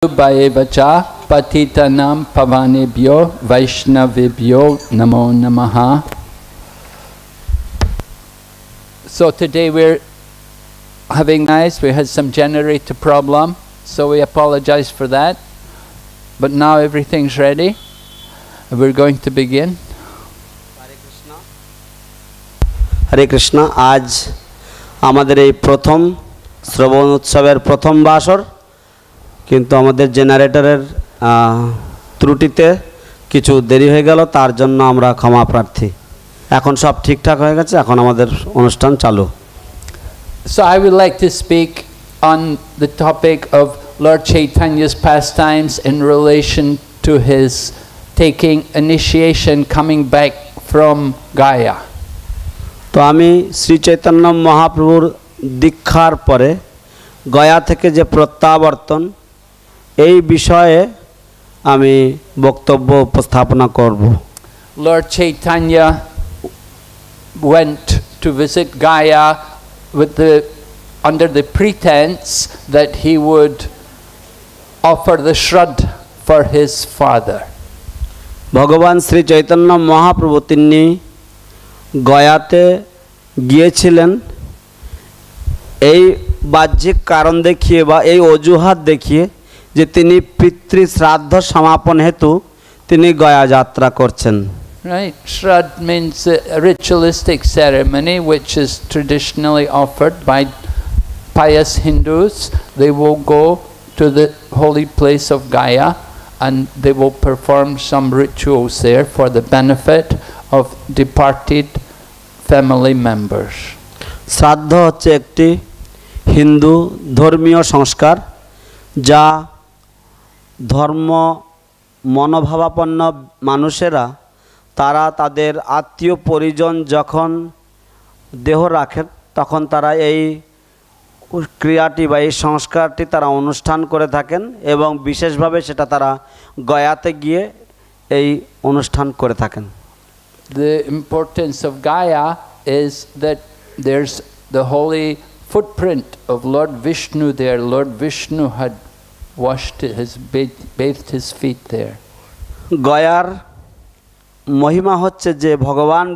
Bhayevacha Patitanam Pavanebhyo Vaishnavibhyo Namo Namaha. So today we had some generator problem, so we apologize for that. But now everything's ready. We're going to begin. Hare Krishna. আজ আমাদের এই প্রথম শ্রবণ উৎসবের প্রথম বাসর, কিন্তু আমাদের জেনারেটরের ত্রুটিতে কিছু দেরি হয়ে গেল, তার জন্য আমরা ক্ষমা প্রার্থী। এখন সব ঠিকঠাক হয়ে গেছে, এখন আমাদের অনুষ্ঠান চালু। So I would like to speak on the topic of Lord Chaitanya's pastimes in relation to his taking initiation coming back from Gaya. তো আমি শ্রী চৈতন্য মহাপ্রভুর দীক্ষার পরে গয়া থেকে যে প্রত্যাবর্তন, এই বিষয়ে আমি বক্তব্য উপস্থাপনা করব। Lord Chaitanya went to visit Gaya under the pretense that he would offer the Shraddha for his father. ভগবান শ্রী চৈতন্য মহাপ্রভু তিনি গয়াতে গিয়েছিলেন এই বাহ্যিক কারণ দেখিয়ে বা এই অজুহাত দেখিয়ে যে তিনি পিতৃ শ্রাদ্ধ সমাপন হেতু তিনি গয়া যাত্রা করছেন। Right, Shraddha means a ritualistic ceremony which is traditionally offered by pious Hindus. They will go to the holy place of Gaya and they will perform some rituals there for the benefit of departed family members. শ্রাদ্ধ হচ্ছে একটি হিন্দু ধর্মীয় সংস্কার, যা ধর্ম মনোভাবাপন্ন মানুষেরা তারা তাদের আত্মীয় পরিজন যখন দেহ রাখেন তখন তারা এই ক্রিয়াটি বা এই সংস্কারটি তারা অনুষ্ঠান করে থাকেন, এবং বিশেষভাবে সেটা তারা গয়াতে গিয়ে এই অনুষ্ঠান করে থাকেন। The importance of Gaya is that there's the holy footprint of Lord Vishnu there. Lord Vishnu had bathed his feet there. গয়ার মহিমা হচ্ছে যে ভগবান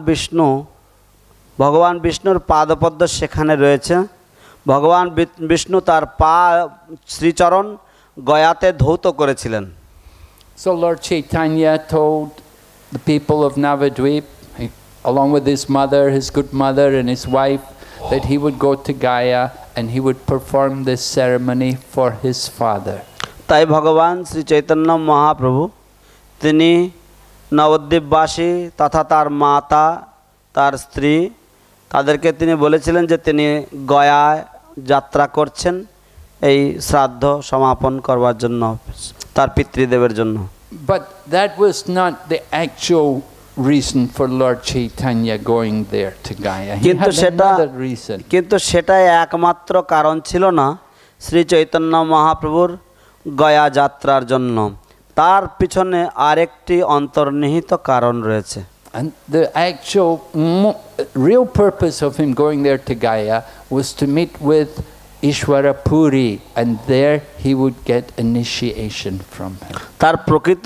বিষ্ণুর পাদপদ্ম সেখানে রয়েছে। ভগবান বিষ্ণু তার পা শ্রীচরণ গয়াতে ধৌত করেছিলেন। So Lord Chaitanya told the people of Navadvip, along with his mother, his good mother and his wife, that he would go to Gaya and he would perform this ceremony for his father. তাই ভগবান শ্রী চৈতন্য মহাপ্রভু তিনি নবদ্বীপবাসী তথা তার মাতা, তার স্ত্রী, তাদেরকে তিনি বলেছিলেন যে তিনি গয়ায় যাত্রা করছেন এই শ্রাদ্ধ সমাপন করবার জন্য, তার পিতৃদেবের জন্য। But that was not the actual reason for Lord Chaitanya going there to Gaya. He had another reason. কিন্তু সেটাই একমাত্র কারণ ছিল না শ্রী চৈতন্য মহাপ্রভুর গয়া যাত্রার জন্য, তার পিছনে আরেকটি অন্তর্নিহিত কারণ রয়েছে। And the actual real purpose of him going there to Gaya was to meet with Ishwara Puri, and there he would get initiation from him. তার প্রকৃত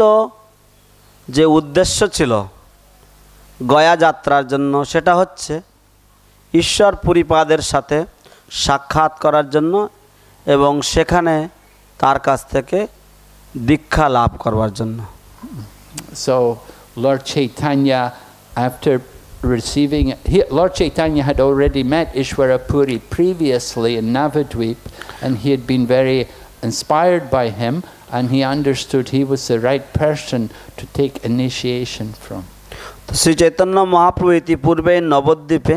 যে উদ্দেশ্য ছিল গয়া যাত্রার জন্য সেটা হচ্ছে ঈশ্বর পুরীপাদের সাথে সাক্ষাৎ করার জন্য এবং sekhane তার কাছ থেকে দীক্ষা লাভ করবার জন্য। So Lord Chaitanya, after receiving, Lord Chaitanya had already met Ishwara Puri previously in Navadvip, and he had been very inspired by him, and he understood he was the right person to take initiation from. Shri Chaitanya Mahaprabhu ইতিপূর্বে নবদ্বীপে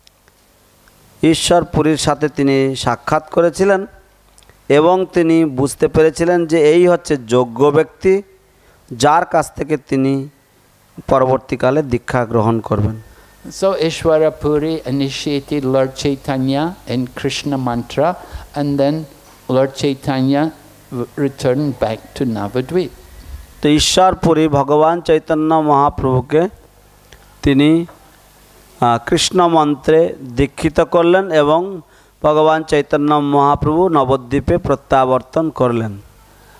ঈশ্বর পুরীর সাথে তিনি সাক্ষাৎ করেছিলেন এবং তিনি বুঝতে পেরেছিলেন যে এই হচ্ছে যোগ্য ব্যক্তি যার কাছ থেকে তিনি পরবর্তীকালে দীক্ষা গ্রহণ করবেন। So Ishwara Puri initiated Lord Chaitanya in Krishna mantra, and then Lord Chaitanya returned back to Navadvip. তো ঈশ্বর পুরী ভগবান চৈতন্য মহাপ্রভুকে তিনি কৃষ্ণ মন্ত্রে দীক্ষিত করলেন এবং ভগবান চৈতন্য মহাপ্রভু নবদ্বীপে প্রত্যাবর্তন করলেন।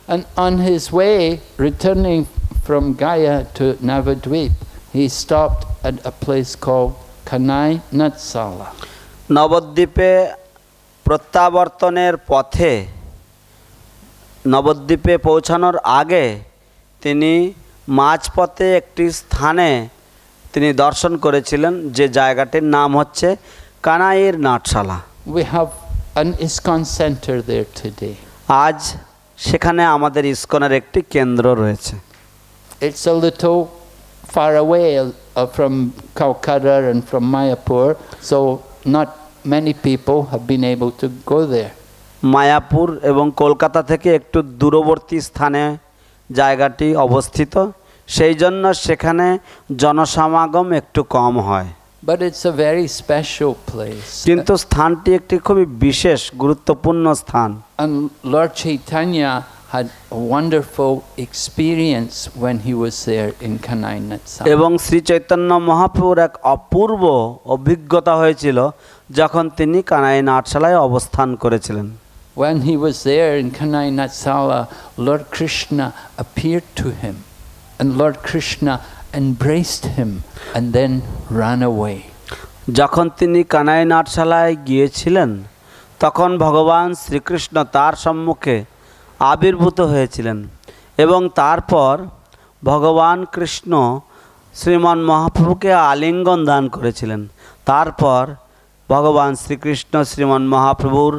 And on his way, returning from Gaya to Navadvip, he stopped at a place called Kanai Natsala. নবদ্বীপে প্রত্যাবর্তনের পথে নবদ্বীপে পৌঁছানোর আগে তিনি মাঝপথে একটি স্থানে তিনি দর্শন করেছিলেন, যে জায়গাটির নাম হচ্ছে কানাইয়ের নাটশালা। We have an ISKCON center there today. আজ সেখানে আমাদের ইসকনের একটি কেন্দ্র রয়েছে। It's a little far away from Calcutta and from Mayapur, so not many people have been able to go there. Mayapur এবং কলকাতা থেকে একটু দূরবর্তী স্থানে জায়গাটি অবস্থিত, সেই জন্য সেখানে জনসমাগম একটু কম হয়। But it's a very special place. কিন্তু স্থানটি একটি খুবই বিশেষ গুরুত্বপূর্ণ স্থান। And Lord Chaitanya had a wonderful experience when he was there in Kanai Natsala. এবং শ্রী চৈতন্য মহাপ্রভুর এক অপূর্ব অভিজ্ঞতা হয়েছিল যখন তিনি কানাই নাটশালায় অবস্থান করেছিলেন। When he was there in Kanai Natsala, Lord Krishna appeared to him, and Lord Krishna embraced him and then ran away. যখন তিনি কানাই নাটশালায় গিয়েছিলেন তখন ভগবান শ্রীকৃষ্ণ তার সম্মুখে আবির্ভূত হয়েছিলেন এবং তারপর ভগবান কৃষ্ণ শ্রীমান মহাপ্রভুকে আলিঙ্গন দান করেছিলেন। তারপর ভগবান শ্রীকৃষ্ণ শ্রীমান মহাপ্রভুর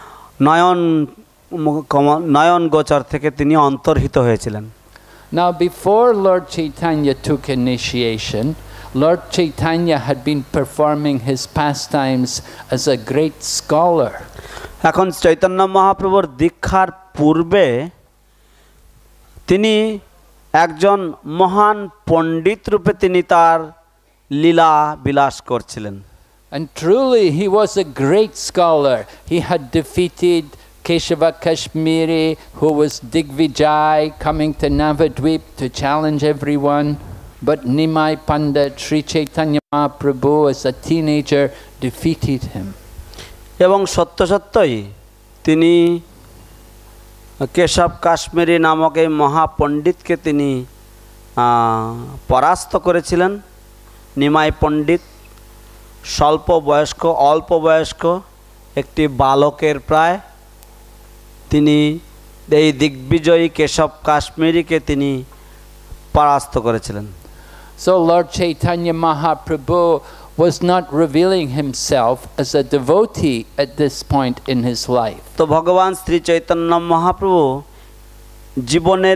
নয়ন গোচর থেকে তিনি অন্তর্হিত হয়েছিলেন। Now before Lord Chaitanya took initiation, Lord Chaitanya had been performing his pastimes as a great scholar. এখন চৈতন্য মহাপ্রভুর দীক্ষার পূর্বে তিনি একজন মহান পণ্ডিত রূপে তিনি তার লীলা বিলাস করছিলেন। And truly he was a great scholar. He had defeated Keshava Kashmiri, who was Digvijay, coming to Navadvip to challenge everyone. But Nimai Pandit, Sri Chaitanya Mahaprabhu, as a teenager, defeated him. এবং সত্যই তিনি কেশব কাশ্মীরি নামক এই মহাপণ্ডিতকে তিনি পরাস্ত করেছিলেন। নিমাই পণ্ডিত অল্প বয়স্ক একটি বালকের প্রায়, তিনি এই দিগ্বিজয়ী কেশব কাশ্মীরিকে তিনি পরাস্ত করেছিলেন। So Lord Chaitanya Mahaprabhu was not revealing himself as a devotee at this point in his life. তো ভগবান শ্রী চৈতন্য মহাপ্রভু জীবনের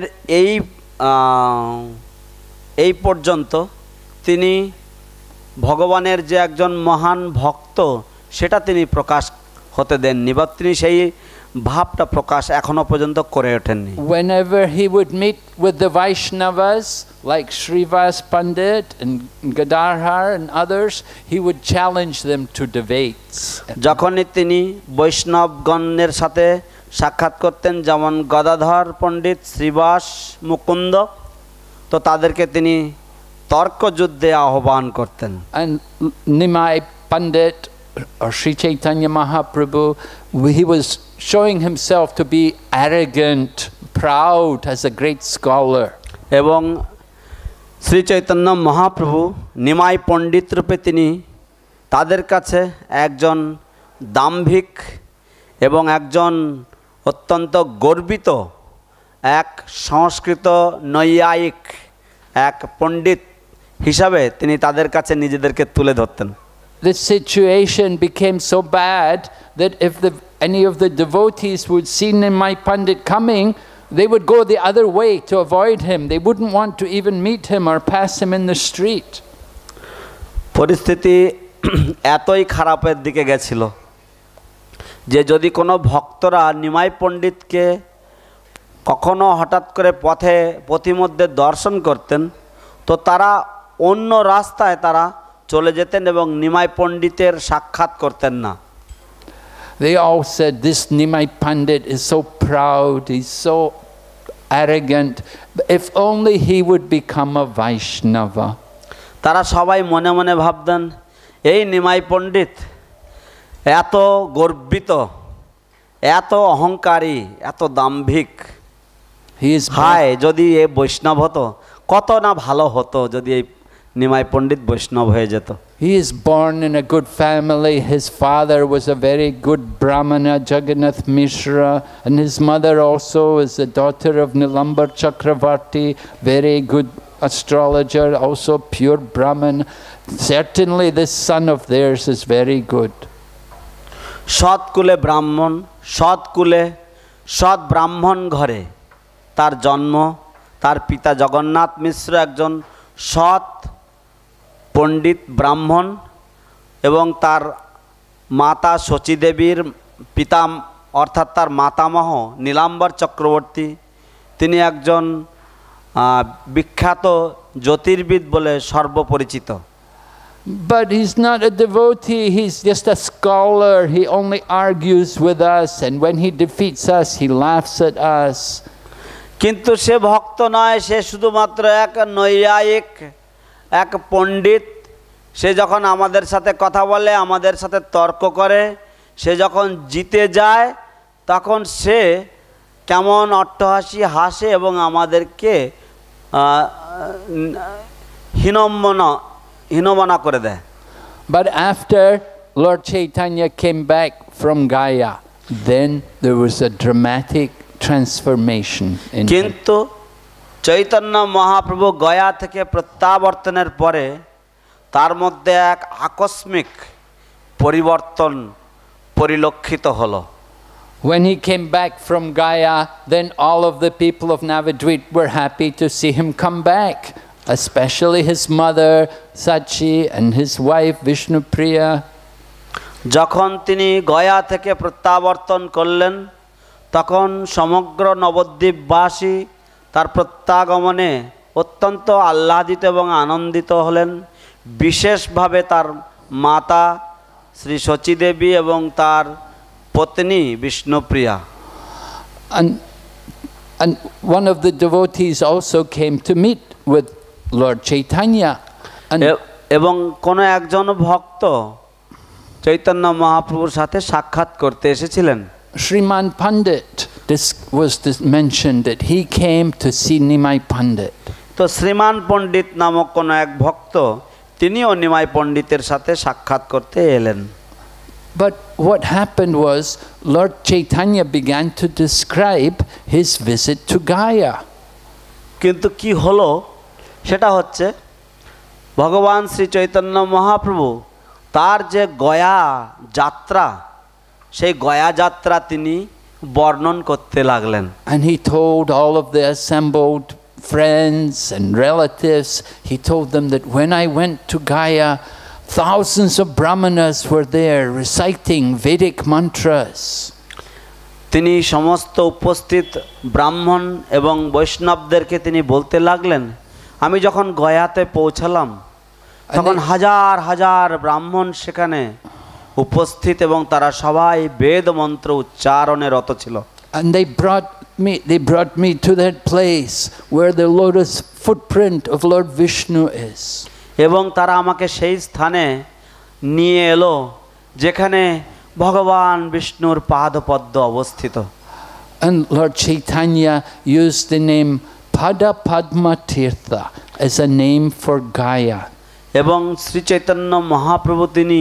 এই পর্যন্ত তিনি ভগবানের যে একজন মহান ভক্ত সেটা তিনি প্রকাশ হতে দেননি, বা তিনি সেই ভাবটা প্রকাশ এখনো পর্যন্ত করে ওঠেননি। Whenever he would meet with the Vaishnavas like Srivas Pandit and Gadadhar and others, he would challenge them to debates. যখনই তিনি বৈষ্ণবগণের সাথে সাক্ষাৎ করতেন, যেমন গদাধর পণ্ডিত, শ্রীবাস, মুকুন্দ, তো তাদেরকে তিনি তর্ক যুদ্ধে আহ্বান করতেন। And Nimai Pandit or Sri Chaitanya Mahaprabhu, he was showing himself to be arrogant, proud as a great scholar. এবং শ্রী চৈতন্য মহাপ্রভু নিমাই পণ্ডিত রূপে তিনি তাদের কাছে একজন দাম্ভিক এবং একজন অত্যন্ত গর্বিত এক সংস্কৃত নৈয়ায়িক এক পণ্ডিত হিসাবে তিনি তাদের কাছে নিজেদেরকে তুলে ধরতেন। The situation became so bad that if any of the devotees would see Nimai Pandit coming, they would go the other way to avoid him. They wouldn't want to even meet him or pass him in the street. পরিস্থিতি এতই খারাপের দিকে গেছিল যে যদি কোনো ভক্তরা নিমাই পণ্ডিতকে কখনো হঠাৎ করে পথিমধ্যে দর্শন করতেন, তো তারা অন্য রাস্তায় তারা চলে যেতেন এবং নিমাই পণ্ডিতের সাক্ষাৎ করতেন না। They all said, this Nimai Pandit is so proud, he's so arrogant. If only he would become a Vaishnava. তারা সবাই মনে মনে ভাবতেন, এই নিমাই পণ্ডিত এত গর্বিত, এত অহংকারী, এত দাম্ভিক, He is হায় যদি এ বৈষ্ণব হতো কত না ভালো হতো যদি এই নিমাই পণ্ডিত বৈষ্ণব হয়ে যেত। He is born in a good family. His father was a very good Brahmana, Jagannath Mishra, and his mother also is the daughter of Nilambar Chakravarti, very good astrologer, also pure Brahman. Certainly this son of theirs is very good. সৎকুলে ব্রাহ্মণ, সৎকুলে সৎ ব্রাহ্মণ ঘরে তার জন্ম। তার পিতা জগন্নাথ মিশ্র একজন সৎ পণ্ডিত ব্রাহ্মণ এবং তার মাতা শচীদেবীর পিতা অর্থাৎ তার মাতামহ নীলাম্বর চক্রবর্তী, তিনি একজন বিখ্যাত জ্যোতির্বিদ বলে সর্বপরিচিত। But he's not a devotee, he's just a scholar. He only argues with us, and when he defeats us, he laughs at us. কিন্তু সে ভক্ত নয়, সে শুধুমাত্র এক নৈয়ায়িক, এক পণ্ডিত। সে যখন আমাদের সাথে কথা বলে, আমাদের সাথে তর্ক করে, সে যখন জিতে যায় তখন সে কেমন অট্টহাসি হাসে এবং আমাদেরকে হীনমনা করে দেয়। But after Lord Chaitanya came back from Gaya, then there was a dramatic transformation in him. কিন্তু চৈতন্য মহাপ্রভু গয়া থেকে প্রত্যাবর্তনের পরে তার মধ্যে এক আকস্মিক পরিবর্তন পরিলক্ষিত হলো। When he came back from Gaya, then all of the people of Navadvip were happy to see him come back, especially his mother Sachi and his wife Vishnupriya. যখন তিনি গয়া থেকে প্রত্যাবর্তন করলেন তখন সমগ্র নবদ্বীপবাসী তার প্রত্যাগমনে অত্যন্ত আহ্লাদিত এবং আনন্দিত হলেন। বিশেষভাবে তার মাতা শ্রী শচীদেবী এবং তার পত্নী Bishnupriya. And one of the devotees also came to meet with Lord Chaitanya. এবং কোন একজন ভক্ত চৈতন্য মহাপ্রভুর সাথে সাক্ষাৎ করতে এসেছিলেন। Sriman Pandit, this was mentioned that he came to see Nimai Pandit. তো শ্রীমান পণ্ডিত নামক কোন এক ভক্ত তিনিও নিমাই পণ্ডিতের সাথে সাক্ষাৎ করতে এলেন। But what happened was Lord Chaitanya began to describe his visit to Gaya. কিন্তু কি হলো সেটা হচ্ছে ভগবান শ্রী চৈতন্য মহাপ্রভু তার যে গয়া যাত্রা, সেই গয়া যাত্রা তিনি বর্ণন করতে লাগলেন। And he told all of the assembled friends and relatives, he told them that when I went to Gaya, thousands of brahmanas were there reciting Vedic mantras. তিনি সমস্ত উপস্থিত ব্রাহ্মণ এবং বৈষ্ণবদেরকে তিনি বলতে লাগলেন, আমি যখন গয়াতে পৌঁছালাম তখন হাজার হাজার ব্রাহ্মণ সেখানে উপস্থিত এবং তারা সবাই বেদ মন্ত্র উচ্চারণে রত ছিল। And they brought me to that place where the lotus footprint of Lord Vishnu is. এবং তারা আমাকে সেই স্থানে নিয়ে এলো যেখানে ভগবান বিষ্ণুর পাদপদ্ম অবস্থিত। And Lord Chaitanya used the name Pada Padma Tirtha as a name for Gaya. এবং শ্রী চৈতন্য মহাপ্রভু তিনি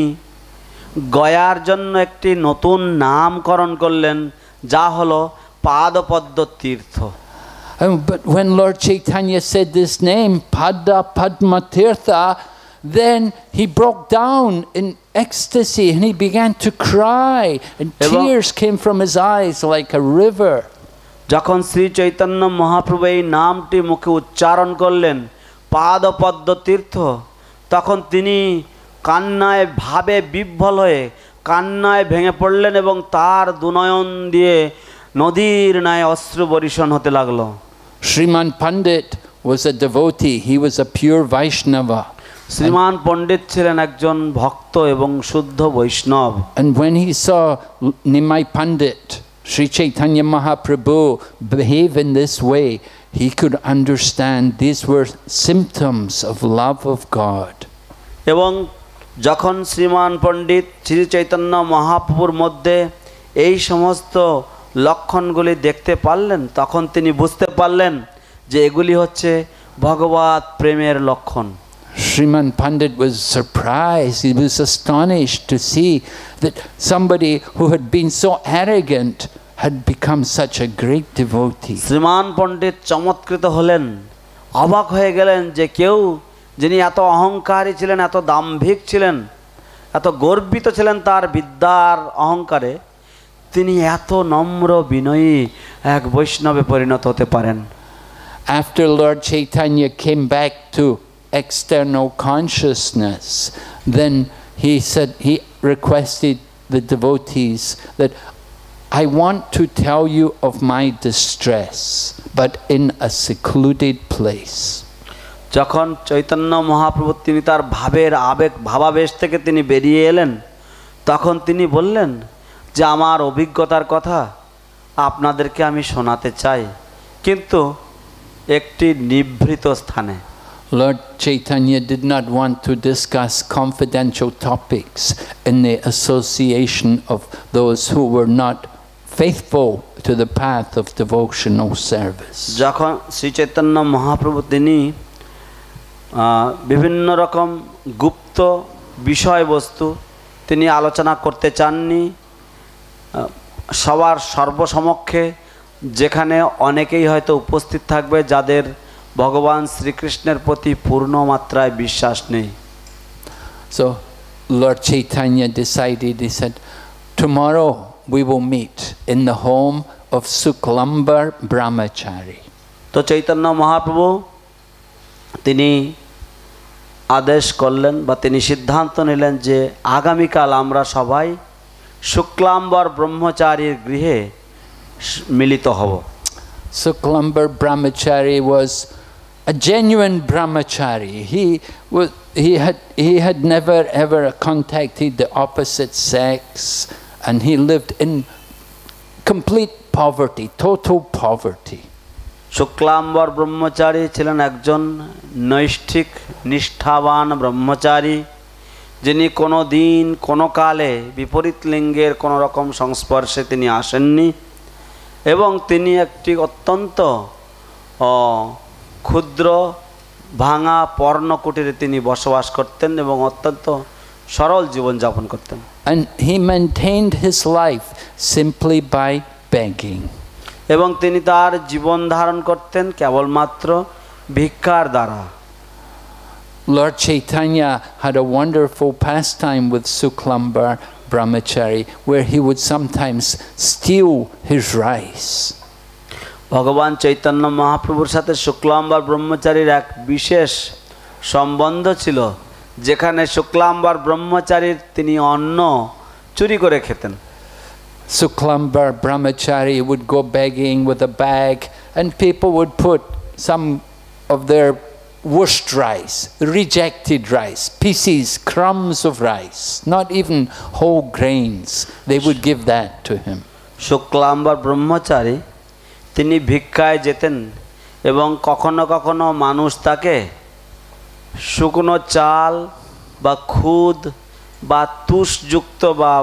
গয়ার জন্য একটি নতুন নামকরণ করলেন, যা হলো পাদপদ্ম তীর্থ। But when Lord Chaitanya said this name, Pada Padma Tirtha, then he broke down in ecstasy and he began to cry and tears came from his eyes like a river. যখন শ্রী চৈতন্য মহাপ্রভু এই নামটি মুখে উচ্চারণ করলেন পাদপদ্ম তীর্থ, তখন তিনি কান্নায় ভাবে বিহ্বল হয়ে কান্নায় ভেঙে পড়লেন এবং তার দুনয়ন দিয়ে নদীর ন্যায় অশ্রু বর্ষণ হতে লাগলো। Sriman Pandit was a devotee, he was a pure Vaishnava. শ্রীমান পণ্ডিত ছিলেন একজন ভক্ত এবং শুদ্ধ বৈষ্ণব। And when he saw Nimai Pandit, Sri Chaitanya Mahaprabhu behave in this way, he could understand these were symptoms of love of God. এবং যখন শ্রীমান পণ্ডিত শ্রী চৈতন্য মহাপ্রভুর মধ্যে এই সমস্ত লক্ষণগুলি দেখতে পারলেন তখন তিনি বুঝতে পারলেন যে এগুলি হচ্ছে ভগবত প্রেমের লক্ষণ। Sriman Pandit was surprised, he was astonished to see that somebody who had been so arrogant had become such a great devotee. শ্রীমান পণ্ডিত চমৎকৃত হলেন, অবাক হয়ে গেলেন যে কেউ যিনি এত অহংকারী ছিলেন, এত দাম্ভিক ছিলেন, এত গর্বিত ছিলেন তার বিদ্যার অহংকারে, তিনি এত নম্র বিনয়ী এক বৈষ্ণবে পরিণত হতে পারেন। After Lord Chaitanya came back to external consciousness, then he said, he requested the devotees that I want to tell you of my distress, but in a secluded place. যখন চৈতন্য মহাপ্রভু তিনি তার ভাবাবেশ থেকে তিনি বেরিয়ে এলেন, তখন তিনি বললেন যে আমার অভিজ্ঞতার কথা আপনাদেরকে আমি শোনাতে চাই, কিন্তু একটি নিভৃত স্থানে। Lord Chaitanya did not want to discuss confidential topics in the association of those who were not faithful to the path of devotional service. যখন শ্রী চৈতন্য মহাপ্রভু তিনি বিভিন্ন রকম গুপ্ত বিষয়বস্তু তিনি আলোচনা করতে চাননি সবার সর্বসমক্ষে, যেখানে অনেকেই হয়তো উপস্থিত থাকবে যাদের ভগবান শ্রীকৃষ্ণের প্রতি পূর্ণ মাত্রায় বিশ্বাস নেই। So Lord Chaitanya decided, he said, tomorrow we will meet in the home of Suklambar Brahmachari. তো চৈতন্য মহাপ্রভু তিনি আদেশ করলেন বা তিনি সিদ্ধান্ত নিলেন যে আগামীকাল আমরা সবাই শুক্লাম্বর ব্রহ্মচারীর গৃহে মিলিত হব। Suklambar Brahmachari was a genuine brahmachari. He had never ever contacted the opposite sex, and he lived in complete poverty, total poverty. Shuklambar ব্রহ্মচারী ছিলেন একজন নৈষ্ঠিক নিষ্ঠাবান ব্রহ্মচারী, যিনি কোনো দিন কোনো কালে বিপরীত লিঙ্গের কোনো রকম সংস্পর্শে তিনি আসেননি, এবং তিনি একটি অত্যন্ত ক্ষুদ্র ভাঙা পর্ণকুটিরে তিনি বসবাস করতেন এবং অত্যন্ত সরল জীবনযাপন করতেন। And he maintained his life simply by begging. এবং তিনি তার জীবন ধারণ করতেন কেবলমাত্র ভিক্ষার দ্বারা। Lord Chaitanya had a wonderful pastime with Suklambar Brahmachari, where he would sometimes steal his rice. ভগবান চৈতন্য মহাপ্রভুর সাথে শুক্লাম্বর ব্রহ্মচারীর এক বিশেষ সম্বন্ধ ছিল, যেখানে শুক্লাম্বর ব্রহ্মচারীর তিনি অন্ন চুরি করে খেতেন। Suklambar Brahmachari would go begging with a bag, and people would put some of their worst rice, rejected rice, pieces, crumbs of rice, not even whole grains. They would give that to him. Shuklambar ব্রহ্মচারী তিনি ভিক্ষায় যেতেন এবং কখনো কখনো মানুষ তাকে শুকনো চাল বা খুদ বা তুষযুক্ত বা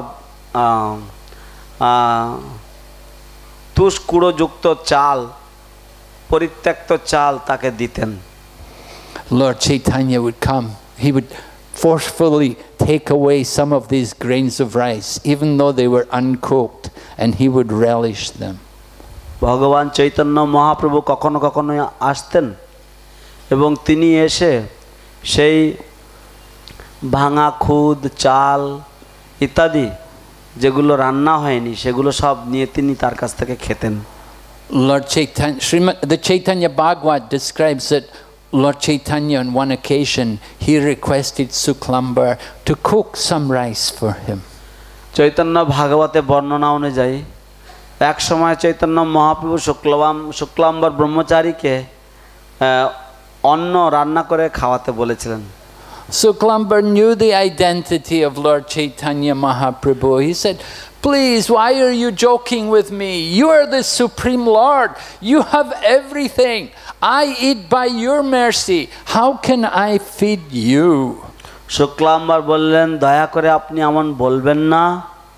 তুষ কুড়োযুক্ত চাল, পরিত্যক্ত চাল তাকে দিতেন। Lord Chaitanya would come. He would forcefully take away some of these grains of rice, even though they were uncooked, and he would relish them. ভগবান চৈতন্য মহাপ্রভু কখনো কখনো আসতেন এবং তিনি এসে সেই ভাঙা খুদ চাল ইত্যাদি যেগুলো রান্না হয়নি সেগুলো সব নিয়ে তিনি তার কাছ থেকে খেতেন। Lord Chaitanya, the Chaitanya Bhagavad describes that Lord Chaitanya on one occasion he requested Suklambar to cook some rice for him. Chaitanya ভাগবতে বর্ণনা অনুযায়ী এক সময় চৈতন্য মহাপ্রভু শুক্লাম্বর ব্রহ্মচারীকে অন্ন রান্না করে খাওয়াতে বলেছিলেন। Suklambar knew the identity of Lord Chaitanya Mahaprabhu. He said, please, why are you joking with me? You are the Supreme Lord. You have everything. I eat by your mercy. How can I feed you? Shuklambar বললেন, দয়া করে আপনি এমন বলবেন না,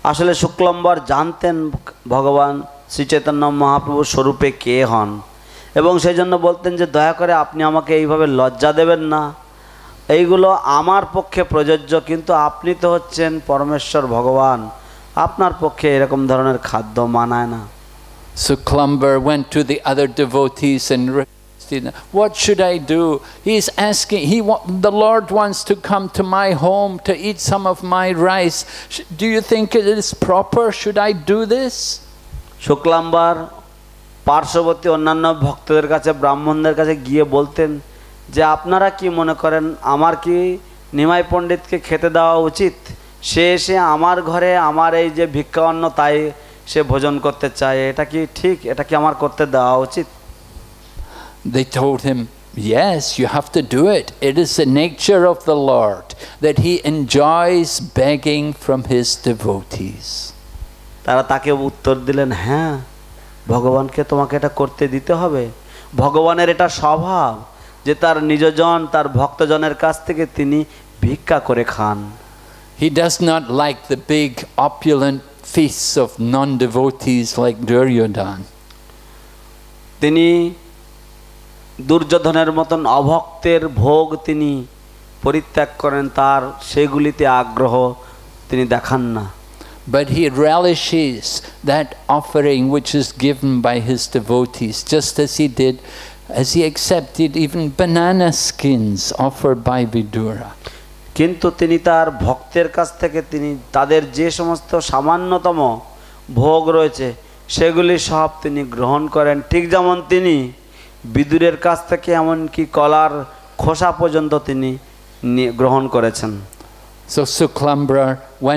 আসলে শুক্লাম্বর জানতেন ভগবান শ্রী চৈতন্য মহাপ্রভুর স্বরূপে কে হন, এবং সেই জন্য বলতেন যে দয়া করে আপনি আমাকে এইভাবে লজ্জা দেবেন না, এইগুলো আমার পক্ষে প্রযোজ্য, কিন্তু আপনি তো হচ্ছেন পরমেশ্বর ভগবান, আপনার পক্ষে এরকম ধরনের খাদ্য মানায় না। Suklambar went to the other devotees and requested, what should I do? He's asking, the Lord wants to come to my home to eat some of my rice. Do you think it is proper? Should I do this? শুক্লাম্বার পার্শ্ববর্তী অন্যান্য ভক্তদের কাছে, ব্রাহ্মণদের কাছে গিয়ে বলতেন যে আপনারা কি মনে করেন, আমার কি নিমাই পণ্ডিতকে খেতে দেওয়া উচিত? সে এসে আমার ঘরে আমার এই যে ভিক্ষা অন্ন তাই সে ভোজন করতে চায়, এটা কি ঠিক? এটা কি আমার করতে দেওয়া উচিত? They told him, yes, you have to do it. It is the nature of the Lord that he enjoys begging from his devotees. তারা তাকে উত্তর দিলেন, হ্যাঁ, ভগবানকে তোমাকে এটা করতে দিতে হবে। ভগবানের এটা স্বভাব যে তার নিজজন, তার ভক্তজনের কাছ থেকে তিনি ভিক্ষা করে খান। He does not like the big opulent feasts of non-devotees like Duryodhan. তিনি দুর্যোধনের মতন অভক্তের ভোগ তিনি পরিত্যাগ করেন, তার সেগুলিতে আগ্রহ তিনি দেখান না। But he relishes that offering which is given by his devotees, just as he accepted even banana skins offered by Vidura. কিন্তু তিনি তার ভক্তের কাছ থেকে তিনি তাদের যে সমস্ত সামান্যতম ভোগ রয়েছে সেগুলি সব তিনি গ্রহণ করেন, ঠিক যেমন তিনি বিদুরের কাছ থেকে এমনকি কলার খোসা পর্যন্ত তিনি গ্রহণ করেছেন। So Suklambara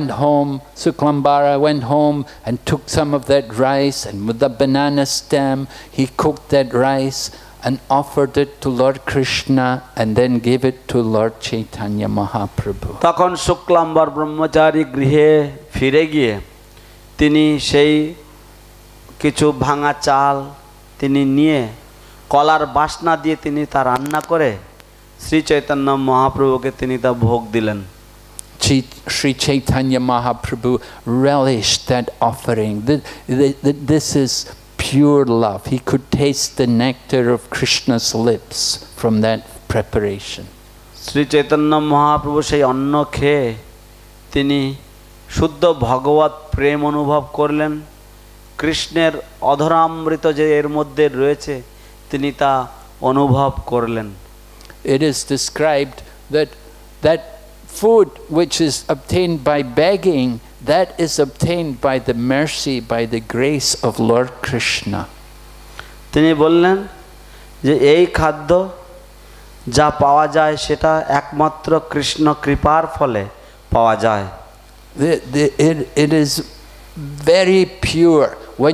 went home and took some of that rice, and with the banana stem he cooked that rice and offered it to Lord Krishna and then gave it to Lord Chaitanya Mahaprabhu. তখন শুক্লাম্বর ব্রহ্মচারী গৃহে ফিরে গিয়ে তিনি সেই কিছু ভাঙা চাল তিনি নিয়ে কলার বাসনা দিয়ে তিনি তা রান্না করে শ্রী চৈতন্য মহাপ্রভুকে তিনি তা ভোগ দিলেন। Sri Chaitanya Mahaprabhu relished that offering. This is pure love. He could taste the nectar of Krishna's lips from that preparation. Sri Chaitanya Mahaprabhu সেই অন্ন খেয়ে তিনি শুদ্ধ ভগবত প্রেম অনুভব করলেন। কৃষ্ণের অধরামৃত যে এর মধ্যে রয়েছে তিনি তা অনুভব করলেন। It is described that food which is obtained by begging, that is obtained by the mercy, by the grace of Lord Krishna. তিনি বললেন যে এই খাদ্য যা পাওয়া যায় সেটা একমাত্র কৃষ্ণ কৃপার ফলে পাওয়া যায়। It is very pure. When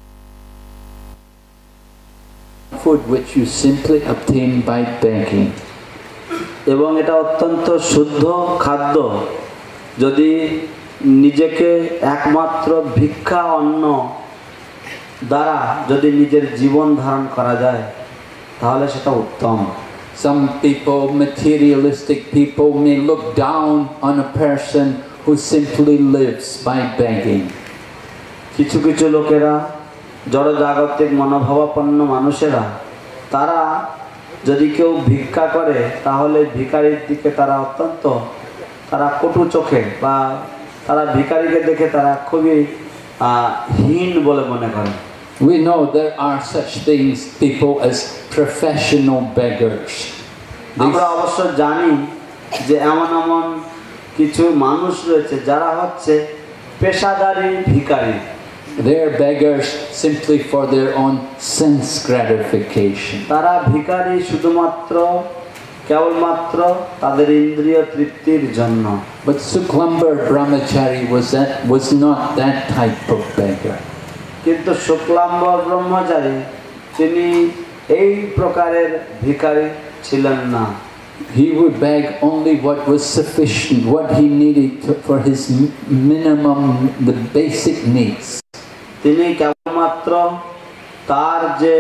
food which you simply obtain by begging. এবং এটা অত্যন্ত শুদ্ধ খাদ্য, যদি নিজেকে একমাত্র ভিক্ষা অন্ন দ্বারা যদি নিজের জীবন ধারণ করা যায় তাহলে সেটা উত্তম। Some people, materialistic people, may look down on a person who simply lives by begging. কিছু কিছু লোকেরা, জড়জাগতিক মনোভাবাপন্ন মানুষেরা, তারা যদি কেউ ভিক্ষা করে তাহলে ভিখারির দিকে তারা অত্যন্ত কটু চোখে বা তারা ভিখারিকে দেখে তারা খুবই হীন বলে মনে করে। We know there are such things, people as professional beggars. আমরা অবশ্য জানি যে এমন এমন কিছু মানুষ রয়েছে যারা হচ্ছে পেশাদারী ভিখারি। They are beggars simply for their own sense gratification. তারা ভিখারি শুধুমাত্র কেবলমাত্র তাদের ইন্দ্রিয় তৃপ্তির জন্য। But Suklambar Brahmachari was not that type of beggar. কিন্তু শুক্লাম্বর ব্রহ্মচারী তিনি এই প্রকারের ভিখারি ছিলেন না। He would beg only what was sufficient, what he needed for his minimum, the basic needs. তিনি কেবলমাত্র তার যে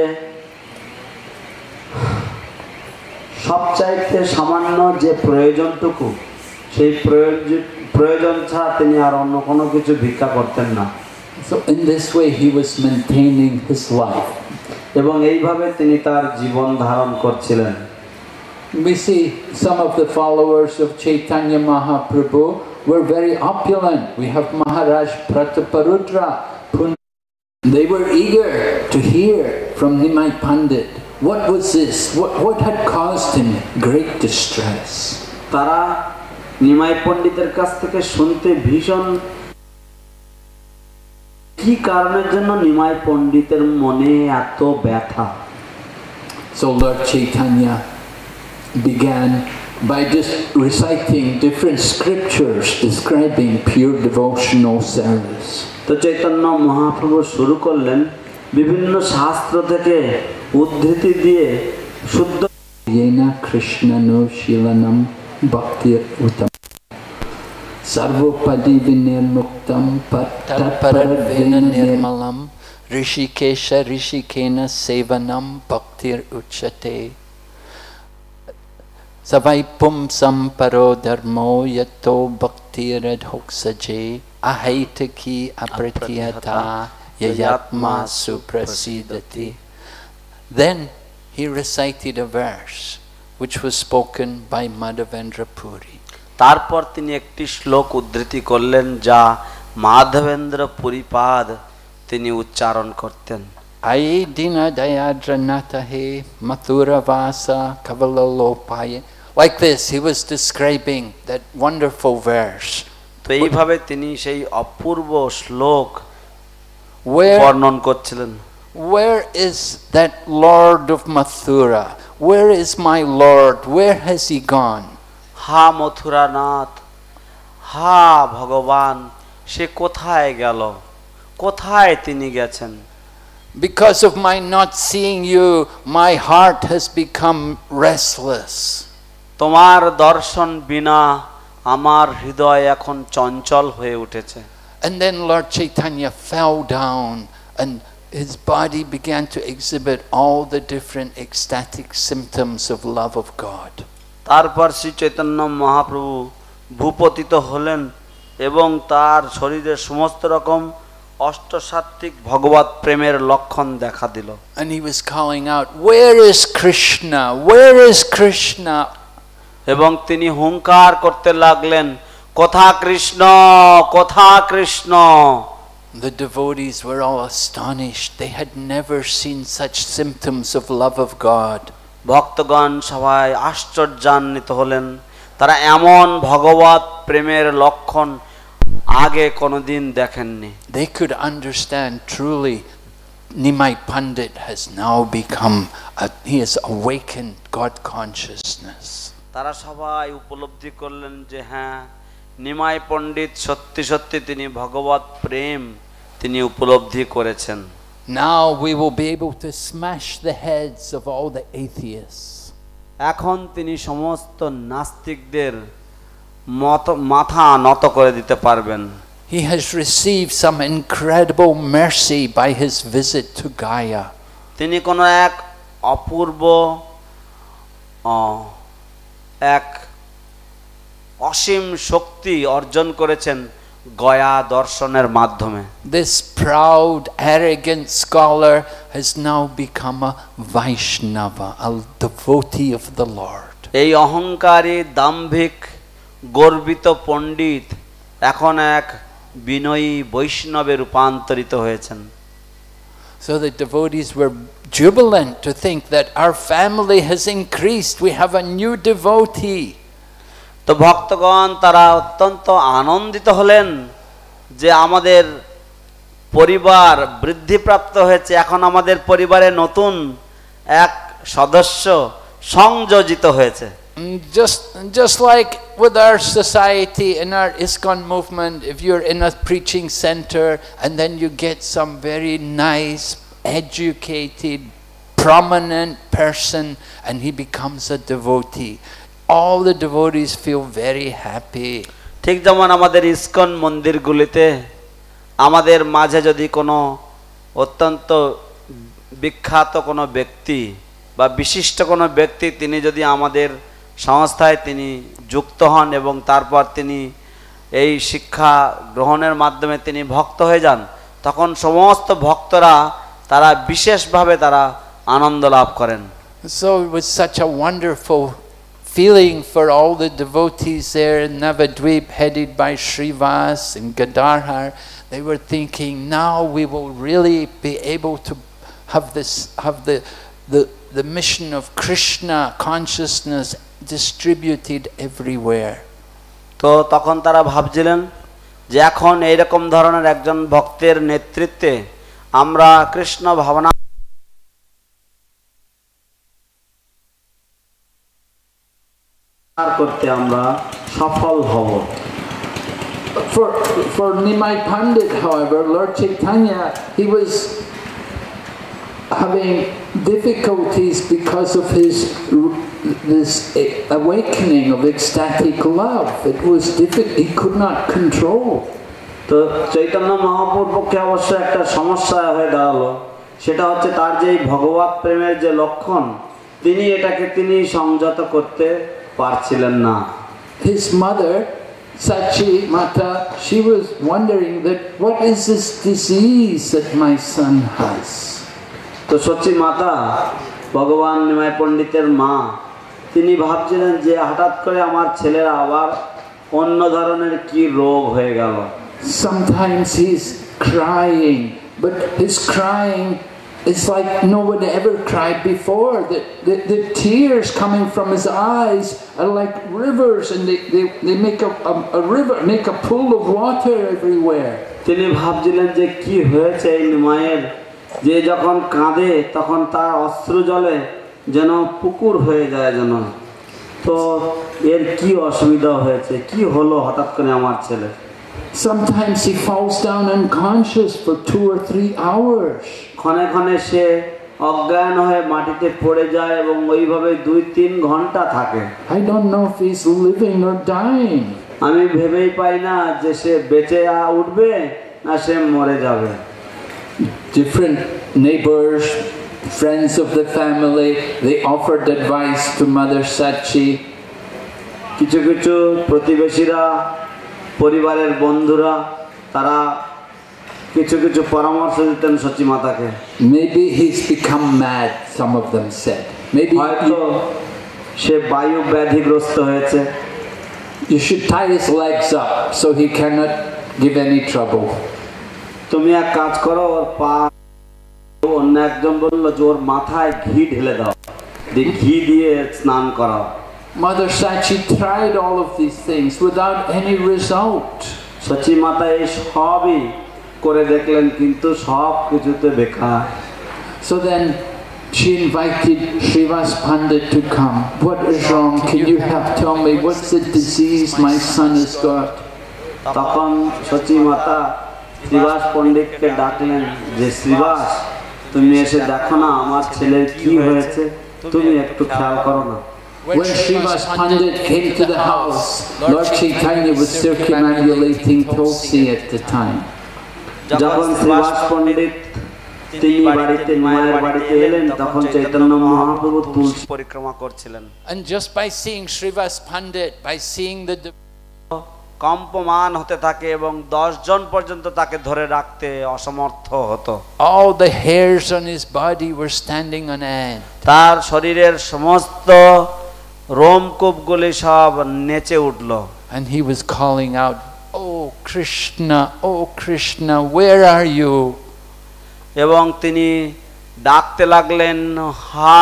সবচাইতে সামান্য যে প্রয়োজনটুকু সেই প্রয়োজন ছাড়া তিনি আর অন্য কোনো কিছু ভিক্ষা করতেন না। So in this way he was maintaining his life. এবং এইভাবে তিনি তার জীবন ধারণ করছিলেন। We see some of the followers of Chaitanya Mahaprabhu were very opulent. We have Maharaj Prataparudra. They were eager to hear from Nimai Pandit. What was this? What had caused him great distress? তারা নিমাই পণ্ডিতের কাছ থেকে শুনতে ভীষণ, কি কারণের জন্য নিমাই পণ্ডিতের মনে এত ব্যথা। So Lord Chaitanya began by just reciting different scriptures describing pure devotional service. তো চৈতন্য মহাপ্রভু শুরু করলেন বিভিন্ন শাস্ত্র থেকে উদ্ধৃতি দিয়ে শুদ্ধ Yena Krishnano Shilanam Bhaktir Uttam Sarvopadi Vinirmuktam Tatparvena Nirmalam Rishikesha Rishikena Sevanam Bhaktir Uchate Savaipum Samparo Dharmo Yato Bhaktirad Hoksaje Ahaitaki Apratiyata Yayatma Suprasidati. Then he recited a verse which was spoken by Madhavendra Puri. তারপর তিনি একটি শ্লোক উদ্ধৃতি করলেন যা মাধবেন্দ্র পুরীপাদ তিনি উচ্চারণ করতেন। Aye dina dayadranatahe mathura vasa kavalalopaya. Like this, he was describing that wonderful verse. তো এইভাবে তিনি সেই অপূর্ব শ্লোক Where বর্ণন করছিলেন। Where is that Lord of Mathura? Where is my Lord? Where has he gone? হা মথুরানাথ, হা ভগবান, সে কোথায় গেল, কোথায় তিনি গেছেন? Because of my not seeing you, my heart has become restless. তোমার দর্শন বিনা আমার হৃদয় এখন চঞ্চল হয়ে উঠেছে। And then Lord Chaitanya fell down and his body began to exhibit all the different ecstatic symptoms of love of God. তারপর শ্রী চৈতন্য মহাপ্রভু ভূপতিত হলেন এবং তার শরীরে সমস্ত রকম অষ্টসাত্ত্বিক ভগবত প্রেমের লক্ষণ দেখা দিল। And he was calling out, "Where is Krishna? Where is Krishna?" এবং তিনি হুঙ্কার করতে লাগলেন, কোথা কৃষ্ণ, কোথা Krishna. The devotees were all astonished. They had never seen such symptoms of love of God. ভক্তগণ সবাই আশ্চর্যান্বিত হলেন, তারা এমন ভগবত প্রেমের লক্ষণ আগে কোনোদিন দেখেননি। They could understand truly Nimai Pandit has now become he has awakened God consciousness. তারা সবাই উপলব্ধি করলেন যে হ্যাঁ, নিমাই পণ্ডিত সত্যি সত্যি তিনি ভগবত প্রেম তিনি উপলব্ধি করেছেন। Now we will be able to smash the heads of all the atheists. এখন তিনি সমস্ত নাস্তিকদের মাথা নত করে দিতে পারবেন। He has received some incredible mercy by his visit to Gaya. তিনি কোনো এক অপূর্ব এক অসীম শক্তি অর্জন করেছেন গয়া দর্শনের মাধ্যমে। This proud, arrogant scholar has now become a Vaishnava, a devotee of the Lord. এই অহংকারী, দাম্ভিক, গর্বিত পণ্ডিত এখন এক বিনয়ী বৈষ্ণবে রূপান্তরিত হয়েছেন। So the devotees were jubilant to think that our family has increased. We have a new devotee. তো ভক্তগণ তারা অত্যন্ত আনন্দিত হলেন যে আমাদের পরিবার বৃদ্ধিপ্রাপ্ত হয়েছে, এখন আমাদের পরিবারে নতুন এক সদস্য সংযোজিত হয়েছে। Just like with our society in our ISKCON movement, if you're in a preaching center and then you get some very nice, educated, prominent person and he becomes a devotee, all the devotees feel very happy. ঠিক যেমন আমাদের ISKCON মন্দিরগুলিতে আমাদের মাঝে যদি কোনো অত্যন্ত বিখ্যাত কোনো ব্যক্তি বা বিশিষ্ট কোনো ব্যক্তি তিনি যদি আমাদের সংস্থায় তিনি যুক্ত হন এবং তারপর তিনি এই শিক্ষা গ্রহণের মাধ্যমে তিনি ভক্ত হয়ে যান, তখন সমস্ত ভক্তরা তারা বিশেষভাবে তারা আনন্দ লাভ করেন। So it was such a wonderful feeling for all the devotees there in Navadvip, headed by Srivas and Gadadhar. They were thinking, now we will really be able to have the mission of Krishna consciousness distributed everywhere. তো তখন তারা ভাবছিলেন যে এখন এইরকম ধরনের একজন ভক্তের নেতৃত্বে আমরা কৃষ্ণ ভাবনা করতে আমরা সফল হব। For Nimai Pandit, however, Lord Chaitanya, he was having difficulties because of this awakening of ecstatic love. It was difficult; he could not control. তো চৈতন্য মহাপ্রভুর পক্ষে অবশ্য একটা সমস্যা হয়ে দাঁড়ালো, সেটা হচ্ছে তার যে ভগবত প্রেমের যে লক্ষণ, তিনি এটাকে তিনি সংযত করতে পারছিলেন না। His mother, Sachi Mata, she was wondering that what is this disease that my son has? তো সচি মাতা, ভগবান নিমাই পণ্ডিতের মা, তিনি ভাবছিলেন যে হঠাৎ করে আমার ছেলের আবার অন্য ধরনের কি রোগ হয়ে গেল। Sometimes he's crying, but his crying is like no one ever cried before. The tears coming from his eyes are like rivers, and they make a river, make a pool of water everywhere. তিনি ভাবছিলেন যে কি হয়েছে এই নিমাইয়ের, যে যখন কাঁদে তখন তার অশ্রু জলে যেন পুকুর হয়ে যায় যেন। তো এর কি অসুবিধা হয়েছে, কি হলো হঠাৎ করে আমার ছেলে? Sometimes he falls down unconscious for 2 or 3 hours. ক্ষণে ক্ষণে সে অজ্ঞান হয়ে মাটিতে পড়ে যায় এবং ওইভাবে 2-3 ঘন্টা থাকে। I don't know if he's living or dying. আমি ভেবেই পাই না যে সে বেঁচে উঠবে না সে মরে যাবে। Different neighbors, friends of the family, they offered advice to Mother Sachi. কিছু কিছু প্রতিবেশীরা, পরিবারের বন্ধুরা, তারা কিছু কিছু পরামর্শ দিতেন সচি মাতাকে। Maybe he's become mad, some of them said. Maybe হয়তো সে বায়ু ব্যাধিগ্রস্ত হয়েছে। You should tie his legs up so he cannot give any trouble. তুমি এক কাজ করো, ওর পা, অন্য একজন বলল যে ওর মাথায় ঘি ঢেলে দাও, ঘি দিয়ে স্নান করাও। Mother Sachi tried all of these things without any result. Sachi মাতা এই সবই করে দেখলেন, কিন্তু সব কিছুতে বেকার। So then she invited Srivas Pandit to come. What is wrong? Can you help tell me what's the disease my son has got? তখন সচি মাতা শ্রীবাস পণ্ডিতকে ডাকলেন যে শ্রীবাস, তুমি এসে দেখো না আমার ছেলের কি হয়েছে, তুমি একটু খেয়াল করো না। When Srivas Pandit came to the house, Lord Chaitanya was circumambulating Tulsi at the time. যখন শ্রীবাস পণ্ডিত তিনি বাড়িতে মায়ের বাড়িতে এলেন, তখন চৈতন্য মহাপ্রভু তুলসী পরিক্রমা করছিলেন। And just by seeing Srivas Pandit, by seeing the কম্পমান হতে থাকে এবং 10 জন পর্যন্ত তাকে ধরে রাখতে অসমর্থ হতো। all the hairs on his body were standing on end. তার শরীরের সমস্ত রোমকূপগুলি সব নেচে উঠল। And he was calling out, oh Krishna, where are you? এবং তিনি ডাকতে লাগলেন, হা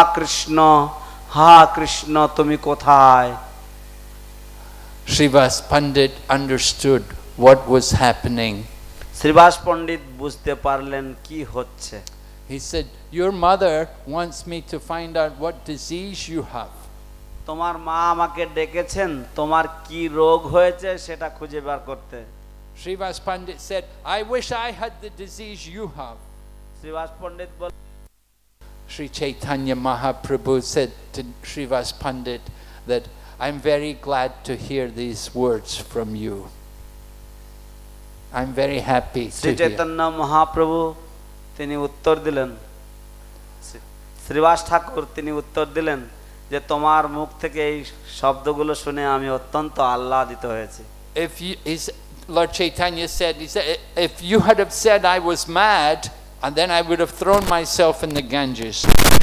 কৃষ্ণ তুমি কোথায়? Srivas Pandit understood what was happening. Srivas পণ্ডিত বুঝতে পারলেন কি হচ্ছে। He said, your mother wants me to find out what disease you have. তোমার মা আমাকে ডেকেছেন তোমার কি রোগ হয়েছে সেটা খুঁজে বের করতে। Srivas Pandit said, I wish I had the disease you have. Srivas পণ্ডিত বললেন, Sri Chaitanya Mahaprabhu said to Srivas Pandit that I'm very glad to hear these words from you. I'm very happy to Sri Chaitanya Mahaprabhu তিনি উত্তর দিলেন, শ্রীবাস ঠাকুর তিনি উত্তর দিলেন যে তোমার মুখ থেকে এই শব্দগুলো শুনে আমি অত্যন্ত আহ্লাদিত হয়েছি। Lord Chaitanya said, if you had have said I was mad, and then I would have thrown myself in the Ganges.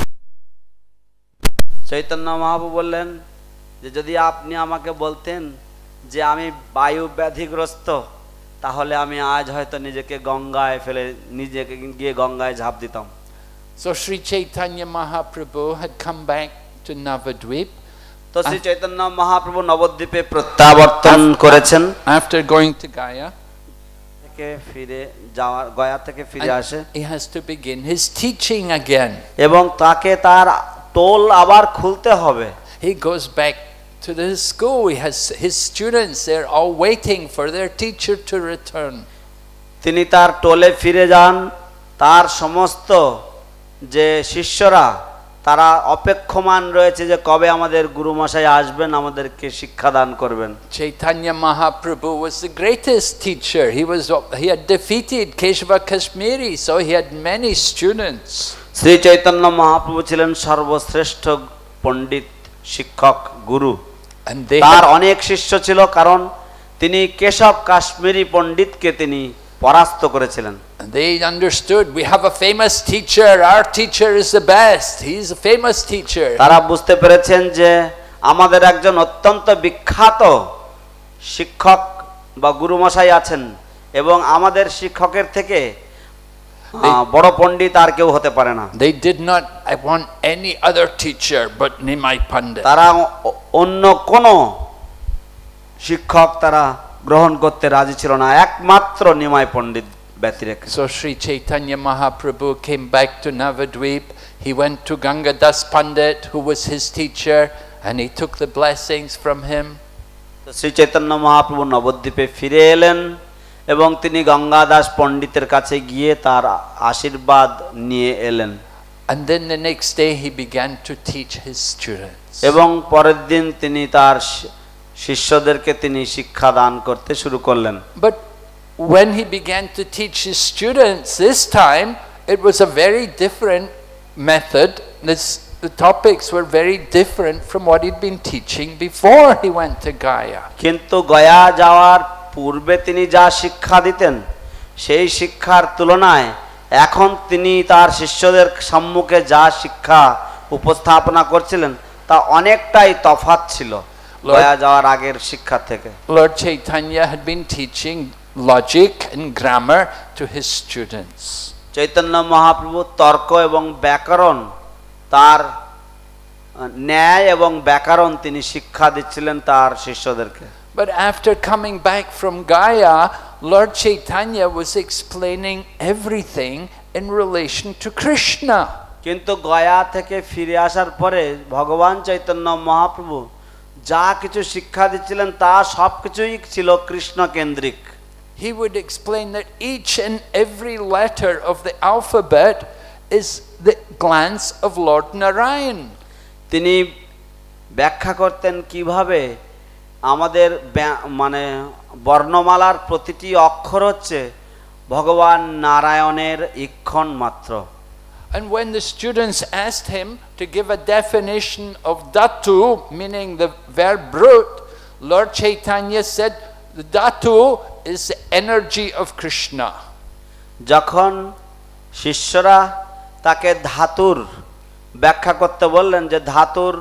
Chaitanya Mahaprabhu বললেন যে যদি আপনি আমাকে বলতেন যে আমি বায়ু ব্যাধিগ্রস্ত, তাহলে আমি আজ হয়তো নিজেকে গঙ্গায় ফেলে নিজেকে গিয়ে গঙ্গায় ঝাঁপ দিতাম। So Sri Chaitanya Mahaprabhu had come back to Navadvip. তো শ্রী চৈতন্য মহাপ্রভু নবদ্বীপে প্রত্যাবর্তন করেছেন। After going to Gaya, থেকে ফিরে যাওয়ার গয়া থেকে ফিরে আসে, he has to begin his teaching again. এবং তাকে তার টোল আবার খুলতে হবে। He goes back to the school. He has his students, they're all waiting for their teacher to return. তিনি তার টোলে ফিরে যান, তার সমস্ত যে শিষ্যরা তারা অপেক্ষমান রয়েছে যে কবে আমাদের গুরুমশাই আসবেন, আমাদেরকে শিক্ষাদান করবেন। Chaitanya Mahaprabhu was the greatest teacher. He had defeated Keshava Kashmiri, so he had many students. Shri Chaitanya Mahaprabhu ছিলেন সর্বশ্রেষ্ঠ পণ্ডিত, শিক্ষক, গুরু। তার অনেক শিষ্য ছিল, কারণ তিনি কেশব কাশ্মীরি পণ্ডিতকে তিনি পরাস্ত করেছিলেন। They understood, we have a famous teacher, our teacher is the best, he is a famous teacher. তারা বুঝতে পেরেছেন যে আমাদের একজন অত্যন্ত বিখ্যাত শিক্ষক বা গুরুমশাই আছেন, এবং আমাদের শিক্ষকের থেকে বড় পণ্ডিত আর কেউ হতে পারে না। They did not want any other teacher but Nimai Pandit. তারা অন্য কোন শিক্ষক তারা গ্রহণ করতে রাজি ছিল না, একমাত্র নিমাই পণ্ডিত ব্যতিরেকে। So Sri Chaitanya Mahaprabhu came back to Navadvip. He went to Gangadas Pandit, who was his teacher, and he took the blessings from him. তো শ্রী চৈতন্য মহাপ্রভু নবদ্বীপে ফিরে এলেন এবং তিনি গঙ্গাদাস পণ্ডিতের কাছে গিয়ে তার আশীর্বাদ নিয়ে এলেন। And then the next day he began to teach his students. এবং পরের দিন তিনি তার শিষ্যদেরকে তিনি শিক্ষা দান করতে শুরু করলেন। But when he began to teach his students this time, it was a very different method. The topics were very different from what he'd been teaching before he went to Gaya. কিন্তু গয়া যাওয়ার পূর্বে তিনি যা শিক্ষা দিতেন, সেই শিক্ষার তুলনায় এখন তিনি তার শিষ্যদের সম্মুখে যা শিক্ষা উপস্থাপনা করছিলেন তা অনেকটাই তফাৎ ছিল গয়া যাওয়ার আগের শিক্ষা থেকে। Lord Chaitanya had been teaching logic and grammar to his students. Chaitanya Mahaprabhu তর্ক এবং ব্যাকরণ, তার ন্যায় এবং ব্যাকরণ তিনি শিক্ষা দিচ্ছিলেন তার শিষ্যদেরকে। But after coming back from Gaya, Lord Chaitanya was explaining everything in relation to Krishna. কিন্তু গয়া থেকে ফিরে আসার পরে ভগবান চৈতন্য মহাপ্রভু যা কিছু শিক্ষা দিচ্ছিলেন তা সবকিছুই ছিল কৃষ্ণ কেন্দ্রিক। He would explain that each and every letter of the alphabet is the glance of Lord Narayan. তিনি ব্যাখ্যা করতেন কিভাবে আমাদের মানে বর্ণমালার প্রতিটি অক্ষর হচ্ছে ভগবান নারায়ণের ইক্ষণ মাত্র। And when the students asked him to give a definition of dhatu, meaning the verb brut, Lord Chaitanya said the dhatu is the energy of Krishna. যখন শিষ্যরা তাকে ধাতুর ব্যাখ্যা করতে বললেন যে ধাতুর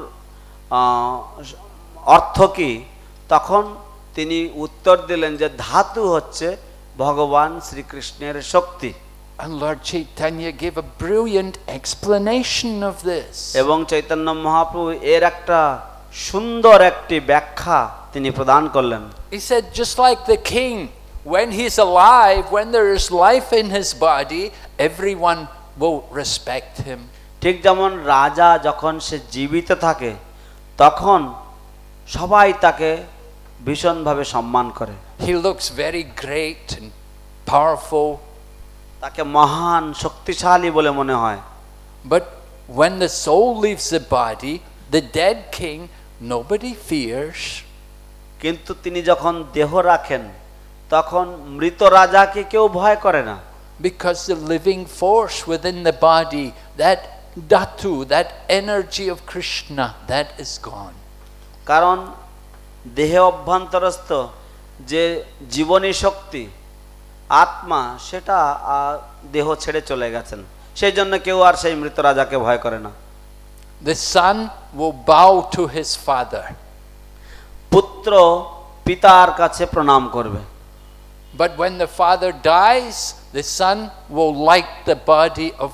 অর্থ কি, তখন তিনি উত্তর দিলেন যে ধাতু হচ্ছে ভগবান শ্রীকৃষ্ণের শক্তি। And Lord Chaitanya gave a brilliant explanation of this. এবং চৈতন্য মহাপ্রভু এর একটা সুন্দর একটি ব্যাখ্যা তিনি প্রদান করলেন। He said, just like the king, when he's alive, when there is life in his body, everyone will respect him. ঠিক যেমন রাজা যখন সে জীবিত থাকে তখন সবাই তাকে ভীষণভাবে সম্মান করে। He looks very great and powerful. তাকে মহান শক্তিশালী বলে মনে হয়। But when the soul leaves the body, the dead king, nobody fears. কিন্তু তিনি যখন দেহ রাখেন তখন মৃত রাজাকে কেউ ভয় করে না। Because the living force within the body, that dhatu, that energy of Krishna, that is gone. কারণ দেহে অভ্যন্তরস্থ যে জীবনী শক্তি আত্মা সেটা দেহ ছেড়ে চলে গেছেন, সেই জন্য কেউ আর সেই মৃত রাজাকে ভয় করে না। The son will bow to his father. পুত্র পিতার কাছে প্রণাম করবে। But when the father dies, the son will light the body of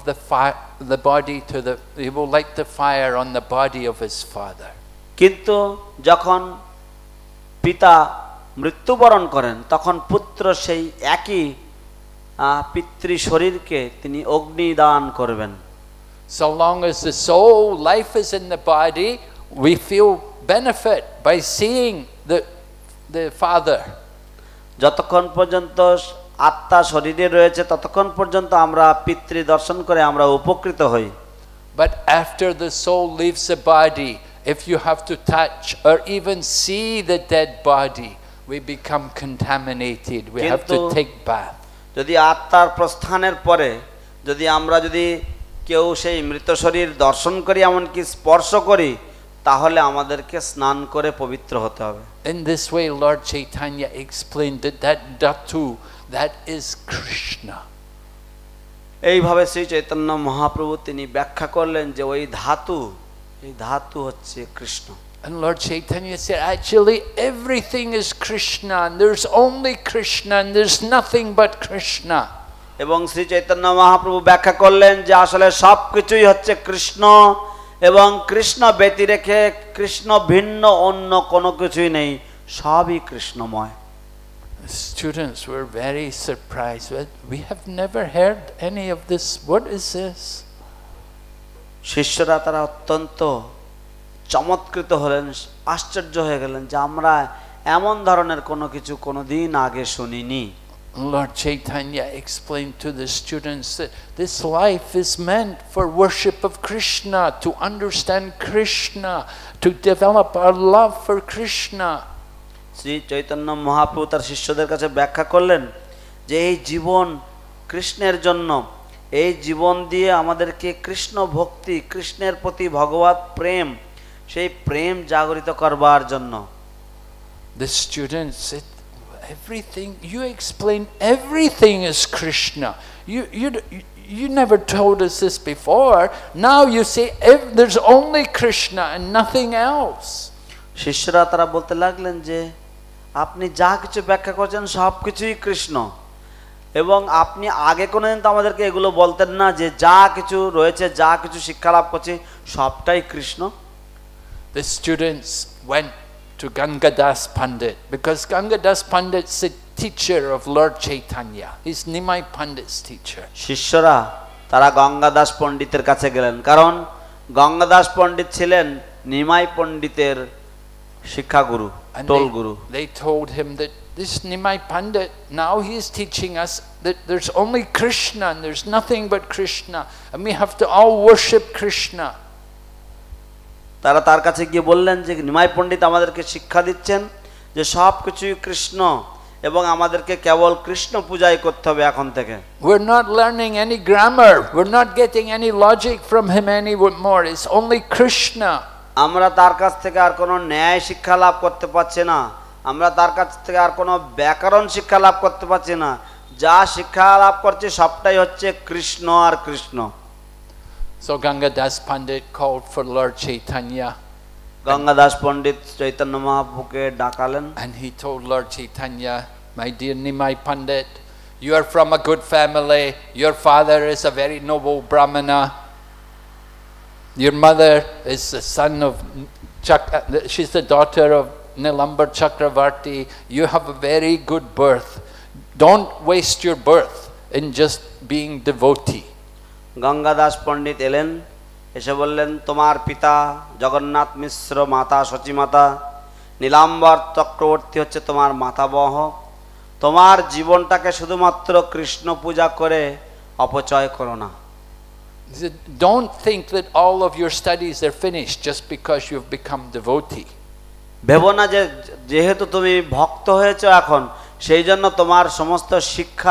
he will light the fire on the body of his father. কিন্তু যখন পিতা মৃত্যুবরণ করেন তখন পুত্র সেই একই পিতৃ শরীরকে তিনি অগ্নি দান করবেন। So long as the soul life is in the body, we feel benefit by seeing the father. যতক্ষণ পর্যন্ত আত্মা শরীরে রয়েছে ততক্ষণ পর্যন্ত আমরা পিতৃ দর্শন করে আমরা উপকৃত হই। But after the soul leaves the body, if you have to touch or even see the dead body, we become contaminated. We have to take bath. যদি আত্মার প্রস্থানের পরে আমরা যদি কেউ সেই মৃত শরীর দর্শন করি এমনকি স্পর্শ করি তাহলে আমাদেরকে স্নান করে পবিত্র হতে হবে। In this way Lord Chaitanya explained that dhatu, that is Krishna. এইভাবে শ্রী চৈতন্য মহাপ্রভু তিনি ব্যাখ্যা করলেন যে ওই ধাতু হচ্ছে Krishna. And Lord Chaitanya said, actually everything is Krishna and there's only Krishna and there's nothing but Krishna. এবং শ্রী চৈতন্য মহাপ্রভু ব্যাখ্যা করলেন যে আসলে সবকিছুই হচ্ছে কৃষ্ণ এবং কৃষ্ণ ব্যতিরেকে কৃষ্ণ ভিন্ন অন্য কোনো কিছুই নেই, সবই কৃষ্ণময়। The students were very surprised. We have never heard any of this. What is this? শিষ্যরা তারা অত্যন্ত চমৎকৃত হলেন, আশ্চর্য হয়ে গেলেন যে আমরা এমন ধরনের কোনো কিছু কোনোদিন আগে শুনিনি। Lord Chaitanya explained to the students that this life is meant for worship of Krishna, to understand Krishna, to develop our love for Krishna. Shri Chaitanya Mahaprabhu তার শিষ্যদের কাছে ব্যাখ্যা করলেন যে এই জীবন কৃষ্ণের জন্য, এই জীবন দিয়ে আমাদেরকে কৃষ্ণ ভক্তি, কৃষ্ণের প্রতি ভগবত প্রেম, সেই প্রেম জাগরিত করবার জন্য। The students said, everything you explained, everything is Krishna. You never told us this before. Now you say there's only Krishna and nothing else. শিষ্যরা তারা বলতে লাগলেন যে আপনি যা কিছু ব্যাখ্যা করছেন সবকিছুই কৃষ্ণ, এবং আপনি আগে কোনোদিন তো আমাদেরকে এগুলো বলতেন না যে যা কিছু রয়েছে, যা কিছু শিক্ষা লাভ করছি সবটাই Krishna. The students went to Gangadas Pandit because Gangadas Pandit's the teacher of Lord Chaitanya. He's Nimai Pandit's teacher. শিষ্যরা তারা গঙ্গাদাস পণ্ডিতের কাছে গেলেন, কারণ গঙ্গাদাস পণ্ডিত ছিলেন নিমাই পণ্ডিতের শিক্ষাগুরু, toll Guru. They told him that this Nimai Pandit, now he is teaching us that there's only Krishna and there's nothing but Krishna and we have to all worship Krishna. তারা তার কাছে গিয়ে বললেন যে নিমাই পণ্ডিত আমাদেরকে শিক্ষা দিচ্ছেন যে সব কিছুই কৃষ্ণ এবং আমাদেরকে কেবল কৃষ্ণ পূজাই করতে হবে এখন থেকে। We're not learning any grammar, we're not getting any logic from him anymore, it's only Krishna. আমরা তার কাছ থেকে আর কোনো ন্যায় শিক্ষা লাভ করতে পারছি না, আমরা তার কাছ থেকে আর কোনো ব্যাকরণ শিক্ষা লাভ করতে পারছি না, যা শিক্ষা লাভ করছি সবটাই হচ্ছে কৃষ্ণ আর Krishna. So Gangadas Pandit called for Lord Chaitanya. Gangadas পণ্ডিত চৈতন্য মহাপ্রভুকে ডাকালেন। And he told Lord Chaitanya, my dear Nimai Pandit, you are from a good family, your father is a very noble Brahmana, your mother is the son of she's the daughter of Nilambar Chakravarti, you have a very good birth, don't waste your birth in just being devotee. Gangadas পণ্ডিত এলেন, এসে বললেন তোমার পিতা জগন্নাথ মিশ্র, মাতা সচিমাতা, নীলাম্বর চক্রবর্তী হচ্ছে তোমার মাতামহ, তোমার জীবনটাকে শুধুমাত্র কৃষ্ণ পূজা করে অপচয় করো না। Don't think that all of your studies are finished just because you've become devotee. ভেবো না যে যেহেতু তুমি ভক্ত হয়েছো এখন সেই জন্য তোমার সমস্ত শিক্ষা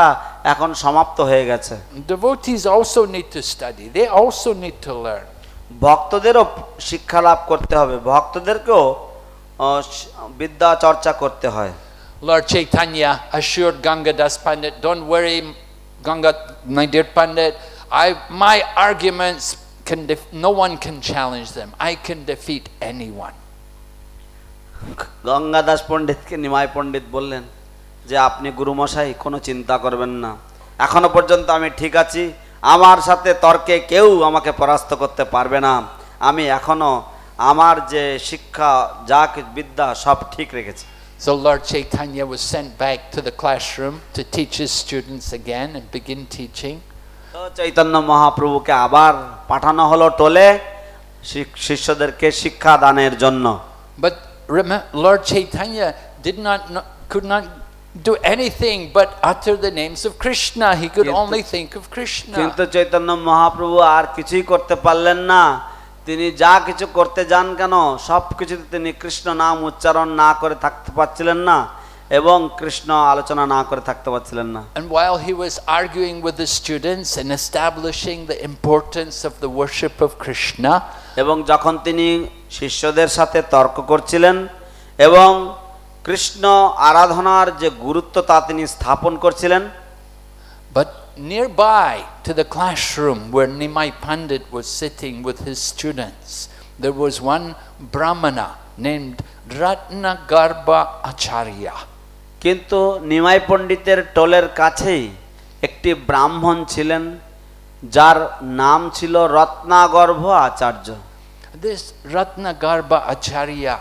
এখন সমাপ্ত হয়ে গেছে। Devotees also need to study. They also need to learn. ভক্তদেরও শিক্ষা লাভ করতে হবে, ভক্তদেরকেও বিদ্যা চর্চা করতে হয়। Lord Chaitanya assured Gangadas Pandit, don't worry, my dear Pandit, my arguments no one can challenge them. I can defeat anyone. Gangadas পণ্ডিতকে Nimai পণ্ডিত বললেন যে আপনি গুরুমশাই কোনো চিন্তা করবেন না, এখনো পর্যন্ত আমি ঠিক আছি, আমার সাথে তর্কে কেউ আমাকে পরাস্ত করতে পারবে না, আমি এখনো আমার যে শিক্ষা যা বিদ্যা সব ঠিক রেখেছি। So Lord Chaitanya was sent back to the classroom to teach his students again and begin teaching. তো চৈতন্য মহাপ্রভুকে আবার পাঠানো হলো টোলে শিষ্যদেরকে শিক্ষা দানের জন্য। But remember, Lord Chaitanya could not do anything but utter the names of Krishna. He could only think of Krishna. কিন্তু চৈতন্য মহাপ্রভু আর কিছুই করতে পারলেন না, তিনি যা কিছু করতে যান কেন সব কিছুতে তিনি কৃষ্ণ নাম উচ্চারণ না করে থাকতে পারছিলেন না এবং কৃষ্ণ আলোচনা না করে থাকতে পারছিলেন না। And while he was arguing with the students and establishing the importance of the worship of Krishna, এবং যখন তিনি শিষ্যদের সাথে তর্ক করছিলেন এবং কৃষ্ণ আরাধনার যে গুরুত্ব তা তিনি স্থাপন করছিলেন, but nearby to the classroom where Nimai Pandit was sitting with his students, there was one Brahmana named Ratnagarbha Acharya. কিন্তু নিমাই পণ্ডিতের টোলের কাছেই একটি ব্রাহ্মণ ছিলেন যার নাম ছিল রত্নাগর্ভ আচার্য। This Ratnagarbha Acharya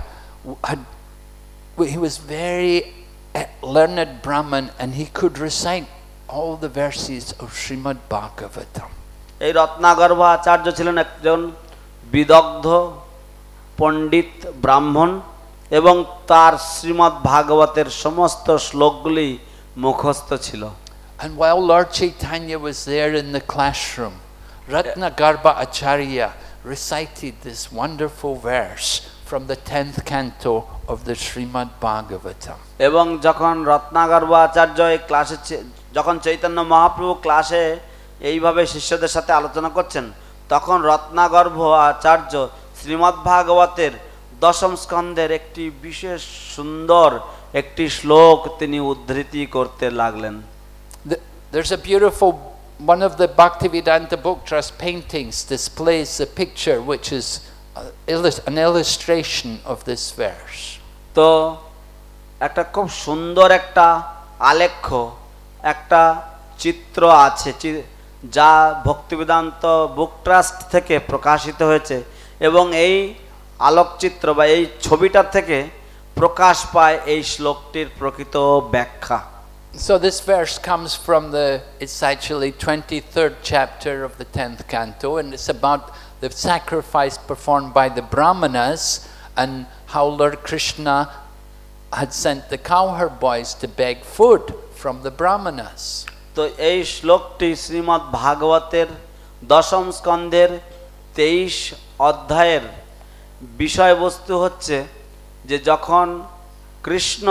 he was very learned Brahman and he could recite all the verses of Srimad Bhagavatam. এই রত্নাগর্ভ আচার্য ছিলেন একজন বিদগ্ধ পণ্ডিত ব্রাহ্মণ এবং তার শ্রীমদ্ ভাগবতের সমস্ত শ্লোকগুলি মুখস্থ ছিল। And while Lord Chaitanya was there in the classroom, Ratnagarbha Acharya recited this wonderful verse from the 10th canto of the Srimad Bhagavatam. এবং যখন রত্নাগর্ভ আচার্য এই ক্লাসে, যখন চৈতন্য মহাপ্রভু ক্লাসে এইভাবে শিষ্যদের সাথে আলোচনা করছেন, তখন রত্নাগর্ভ আচার্য শ্রীমদ্ ভাগবতের দশম স্কন্ধের একটি বিশেষ সুন্দর একটি শ্লোক তিনি উদ্ধৃতি করতে লাগলেন। There's a beautiful one of the Bhaktivedanta Book Trust paintings displays a picture which is an illustration of this verse. তো একটা খুব সুন্দর একটা আলেখ্য একটা চিত্র আছে যা ভক্তিবেদান্ত বুক ট্রাস্ট থেকে প্রকাশিত হয়েছে এবং এই আলোকচিত্র বা এই ছবিটার থেকে প্রকাশ পায় এই শ্লোকটির প্রকৃত ব্যাখ্যা। So this verse comes from it's actually 23rd chapter of the 10th canto, and it's about the sacrifice performed by the Brahmanas and how Lord Krishna had sent the cowherd boys to beg food from the Brahmanas. তো এই শ্লোকটি শ্রীমদ্ ভাগবতের দশম স্কন্ধের 23 অধ্যায়ের বিষয়বস্তু হচ্ছে যে যখন কৃষ্ণ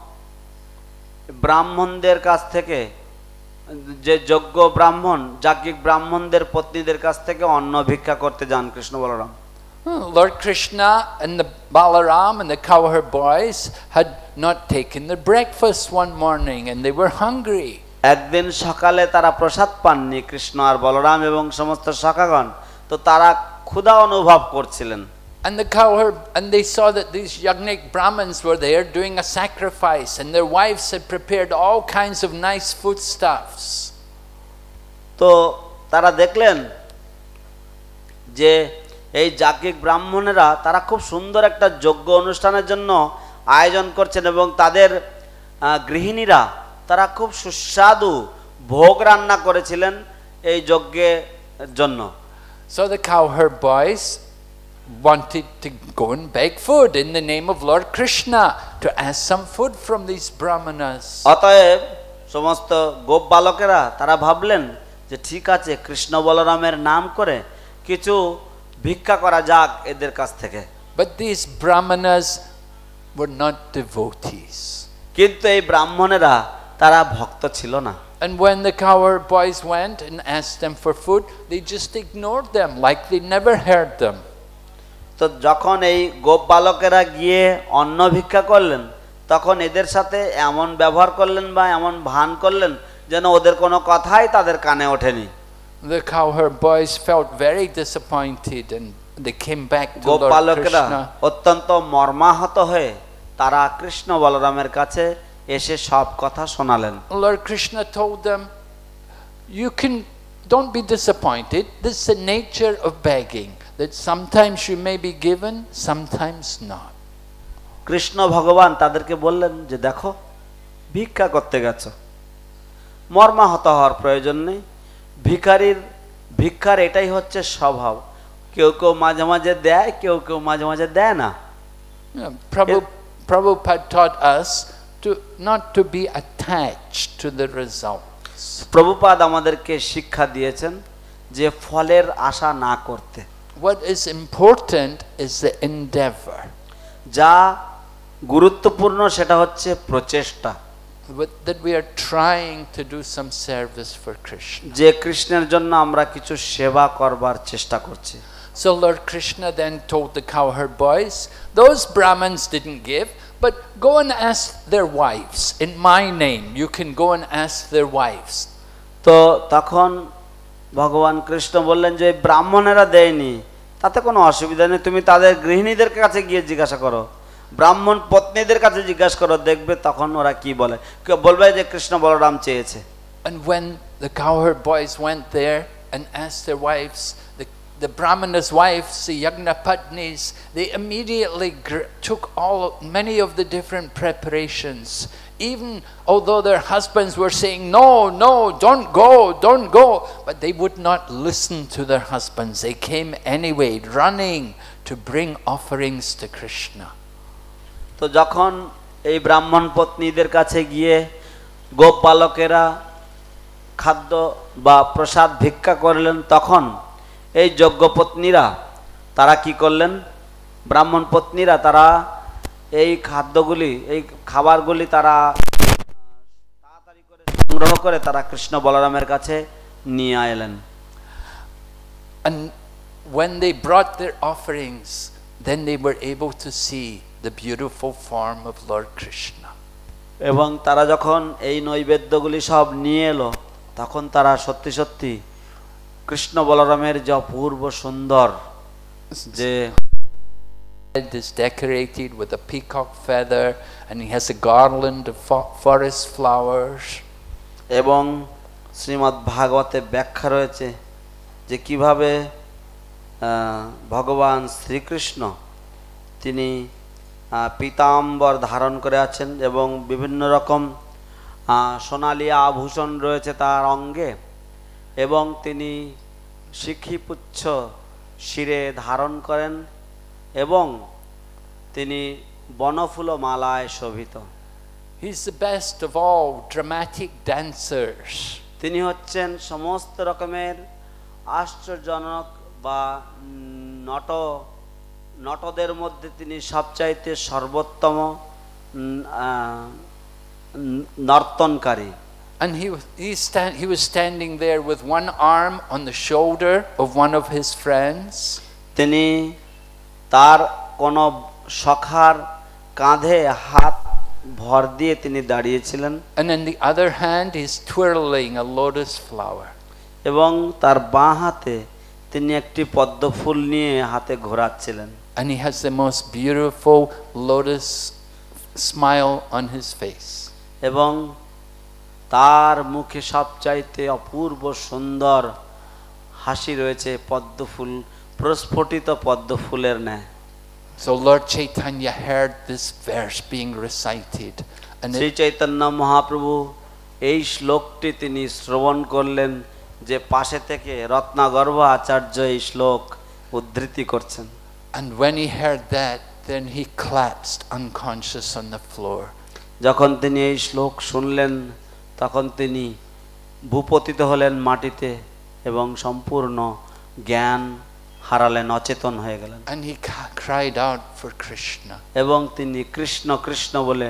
ব্রাহ্মণদের কাছ থেকে, যে যোগ্য ব্রাহ্মণ যাজ্ঞিক ব্রাহ্মণদের পত্নীদের কাছ থেকে অন্ন ভিক্ষা করতে যান Krishna Balaram. Lord Krishna and the Balaram and the cowherd boys had not taken their breakfast one morning and they were hungry. একদিন সকালে তারা প্রসাদ পাননি, কৃষ্ণ আর বলরাম এবং সমস্ত সখাগণ, তো তারা ক্ষুধা অনুভব করছিলেন। And they saw that these Yagnik Brahmins were there doing a sacrifice and their wives had prepared all kinds of nice foodstuffs. তো তারা দেখলেন যে এই যাজ্ঞিক ব্রাহ্মণেরা তারা খুব সুন্দর একটা যজ্ঞ অনুষ্ঠানের জন্য আয়োজন করছেন এবং তাদের গৃহিণীরা তারা খুব সুস্বাদু ভোগ রান্না করেছিলেন এই যজ্ঞের জন্য। So the cowherd boys wanted to go and beg food in the name of Lord Krishna to ask some food from these brahmanas. অতএব সমস্ত গোপ বালকেরা তারা ভাবলেন যে ঠিক আছে, কৃষ্ণ বলরামের নাম করে কিছু ভিক্ষা করা যাক এদের কাছ থেকে। But these brahmanas were not devotees. কিন্তু এই ব্রাহ্মণেরা তারা ভক্ত ছিল না। And when the cowherd boys went and asked them for food, they just ignored them like they never heard them. তো যখন এই গোপ বালকেরা গিয়ে অন্ন ভিক্ষা করলেন, তখন এদের সাথে এমন ব্যবহার করলেন বা এমন ভান করলেন যেন ওদের কোনো কথাই তাদের কানে ওঠেনি। The cowherd boys felt very disappointed and they came back to Gope Lord বালকেরা Krishna. অত্যন্ত মর্মাহত হয়ে তারা কৃষ্ণ বলরামের কাছে এসে সব কথা শোনালেন। Lord Krishna told them, don't be disappointed. This is the nature of begging, that sometimes you may be given, sometimes not. Krishna ভগবান তাদেরকে বললেন যে দেখো, ভিক্ষা করতে গেছো, মর্মাহত হওয়ার প্রয়োজন নেই। ভিক্ষার এটাই হচ্ছে স্বভাব, কেউ কেউ মাঝে মাঝে দেয়, কেউ কেউ মাঝে মাঝে দেয় না। Prabhupada taught us not to be attached to the results. Prabhupada আমাদেরকে শিক্ষা দিয়েছেন যে ফলের আশা না করতে। What is important is the endeavor. যা গুরুত্বপূর্ণ সেটা হচ্ছে প্রচেষ্টা, that we are trying to do some service for Krishna. যে কৃষ্ণের জন্য আমরা কিছু সেবা করবার চেষ্টা করছি। So Lord Krishna then told the cowherd boys, those Brahmins didn't give, but go and ask their wives. In my name, you can go and ask their wives. তো তখন ভগবান কৃষ্ণ বললেন যে ব্রাহ্মণেরা দেয়নি, তাতে কোনো অসুবিধা নেই, তুমি তাদের গৃহিণীদের কাছে গিয়ে জিজ্ঞাসা করো, ব্রাহ্মণ পত্নীদের কাছে জিজ্ঞাসা করো, দেখবে তখন ওরা কি বলে। কেউ বলবে যে কৃষ্ণ বলরাম চেয়েছে। And when the cowherd boys went there and asked their wives, the Brahmana's wives, the Yagnapatnis, they immediately took many of the different preparations, even although their husbands were saying, no, don't go, but they would not listen to their husbands. They came anyway, running to bring offerings to Krishna. তো যখন এই ব্রাহ্মণ পত্নীদের কাছে গিয়ে গোপ বালকেরা খাদ্য বা প্রসাদ ভিক্ষা করলেন, তখন এই যজ্ঞ পত্নীরা তারা কি করলেন, ব্রাহ্মণ পত্নীরা তারা এই খাদ্যগুলি, এই খাবারগুলি তারা তাড়াতাড়ি করে সংগ্রহ করে তারা কৃষ্ণ বলরামের কাছে নিয়ে এলেন। And when they brought their offerings, then they were able to see the beautiful form of Lord Krishna. এবং তারা যখন এই নৈবেদ্যগুলি সব নিয়ে এলো, তখন তারা সত্যি সত্যি কৃষ্ণ বলরামের যে অপূর্ব সুন্দর, যে head is decorated with a peacock feather and he has a garland of forest flowers. এবং শ্রীমদ্ ভাগবতে ব্যাখ্যা রয়েছে যে কিভাবে ভগবান শ্রীকৃষ্ণ তিনি পীতাম্বর ধারণ করে আছেন এবং বিভিন্ন রকম সোনালী আভূষণ রয়েছে তার অঙ্গে, এবং তিনি শিখিপুচ্ছ শিরে ধারণ করেন এবং তিনি বনফুল মালায় শোভিত। He's the best of all dramatic dancers. তিনি হচ্ছেন সমস্ত রকমের আশ্চর্যজনক বা নটদের মধ্যে তিনি সবচাইতে সর্বোত্তম নর্তনকারী। And he was standing there with one arm on the shoulder of one of his friends. তিনি তার কোন সখার কাঁধে হাত ভর দিয়ে তিনি দাঁড়িয়েছিলেন। And in the other hand he's twirling a lotus flower. এবং তার বাঁ হাতে তিনি একটি পদ্ম ফুল নিয়ে হাতে ঘোরাচ্ছিলেন। And he has the most beautiful lotus smile on his face. এবং তার মুখে সবচাইতে অপূর্ব সুন্দর হাসি রয়েছে, পদ্ম ফুল প্রস্ফুটিত পদ্ম ফুলের ন্যায়। So Lord Chaitanya heard this verse being recited, and Shri Chaitanya Mahaprabhu এই শ্লোকটি তিনি শ্রবণ করলেন, যে পাশে থেকে রত্নাগর্ভ আচার্য এই শ্লোক উদ্ধৃতি করছেন। And when he heard that, then he collapsed unconscious on the floor. যখন তিনি এই শ্লোক শুনলেন, তখন তিনি ভূপতিত হলেন মাটিতে এবং সম্পূর্ণ জ্ঞান হারালেন, অচেতন হয়ে গেলেন। And he cried out for Krishna. এবং তিনি কৃষ্ণ কৃষ্ণ বলে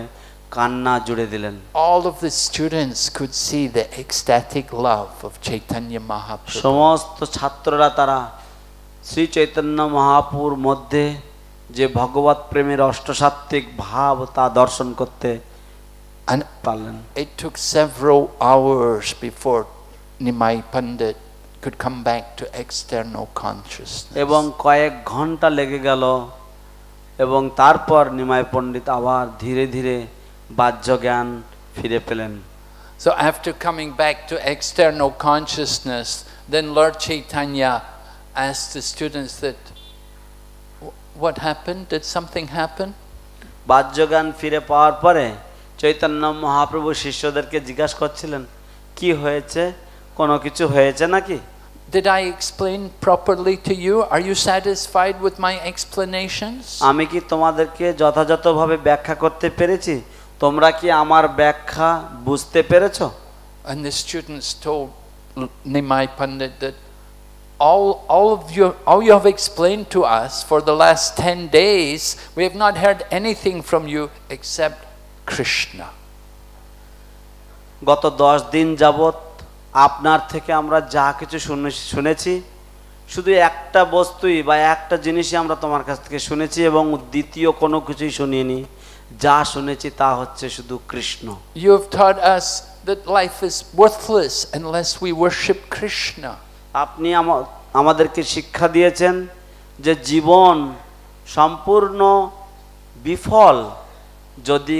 কান্না জুড়ে দিলেন। All of the students could see the ecstatic love of Chaitanya Mahaprabhu. সমস্ত ছাত্ররা তারা শ্রী চৈতন্য মহাপ্রভুর মধ্যে যে ভগবত প্রেমের অষ্টসাত্ত্বিক ভাব তা দর্শন করতে পারলেন। It took several hours before Nimai Pandit could come back to external consciousness. এবং কয়েক ঘন্টা লেগে গেল এবং তারপর নিমাই পণ্ডিত আবার ধীরে ধীরে বাহ্য জ্ঞান ফিরে পেলেন। So after coming back to external consciousness, then Lord Chaitanya asked the students that, what happened? Did something happen? বাহ্য জ্ঞান ফিরে পাওয়ার পরে চৈতন্য মহাপ্রভু শিষ্যদেরকে জিজ্ঞাসা করছিলেন, কি হয়েছে, কোনো কিছু হয়েছে নাকি? Did I explain properly to you? Are you satisfied with my explanations? আমি কি তোমাদেরকে যথাযথভাবে ব্যাখ্যা করতে পেরেছি? তোমরা কি আমার ব্যাখ্যা বুঝতে পেরেছো? And the students told Nimai Pandit that all you have explained to us for the last 10 days, we have not heard anything from you except Krishna. গত 10 দিন যাবত আপনার থেকে আমরা যা কিছু শুনেছি শুধু একটা বস্তুই বা একটা জিনিসই আমরা তোমার কাছ থেকে শুনেছি এবং দ্বিতীয় কোনো কিছুই শুনিনি। যা শুনেছি তা হচ্ছে শুধু Krishna. You have taught us that life is worthless unless we worship Krishna. আপনি আমাদেরকে শিক্ষা দিয়েছেন যে জীবন সম্পূর্ণ বিফল যদি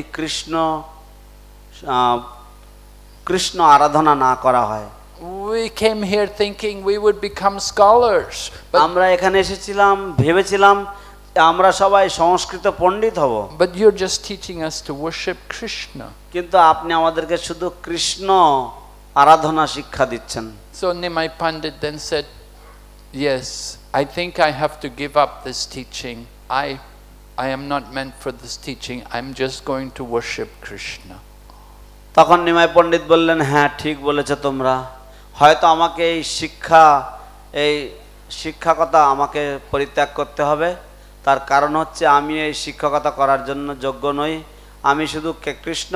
কৃষ্ণ আরাধনা না করা হয়। We came here thinking we would become scholars. আমরা এখানে এসেছিলাম ভেবেছিলাম আমরা সবাই সংস্কৃত পণ্ডিত হব। But you're just teaching us to worship Krishna. কিন্তু আপনি আমাদেরকে শুধু কৃষ্ণ আরাধনা শিক্ষা দিচ্ছেন। So Nimai Pandit then said, yes, I think I have to give up this teaching. I am not meant for this teaching. I'm just going to worship Krishna. তখন নিমাই পণ্ডিত বললেন, হ্যাঁ ঠিক বলেছো তোমরা, হয়তো আমাকে এই শিক্ষকতা আমাকে পরিত্যাগ করতে হবে। তার কারণ হচ্ছে আমি এই শিক্ষকতা করার জন্য যোগ্য নই। আমি শুধু কৃষ্ণ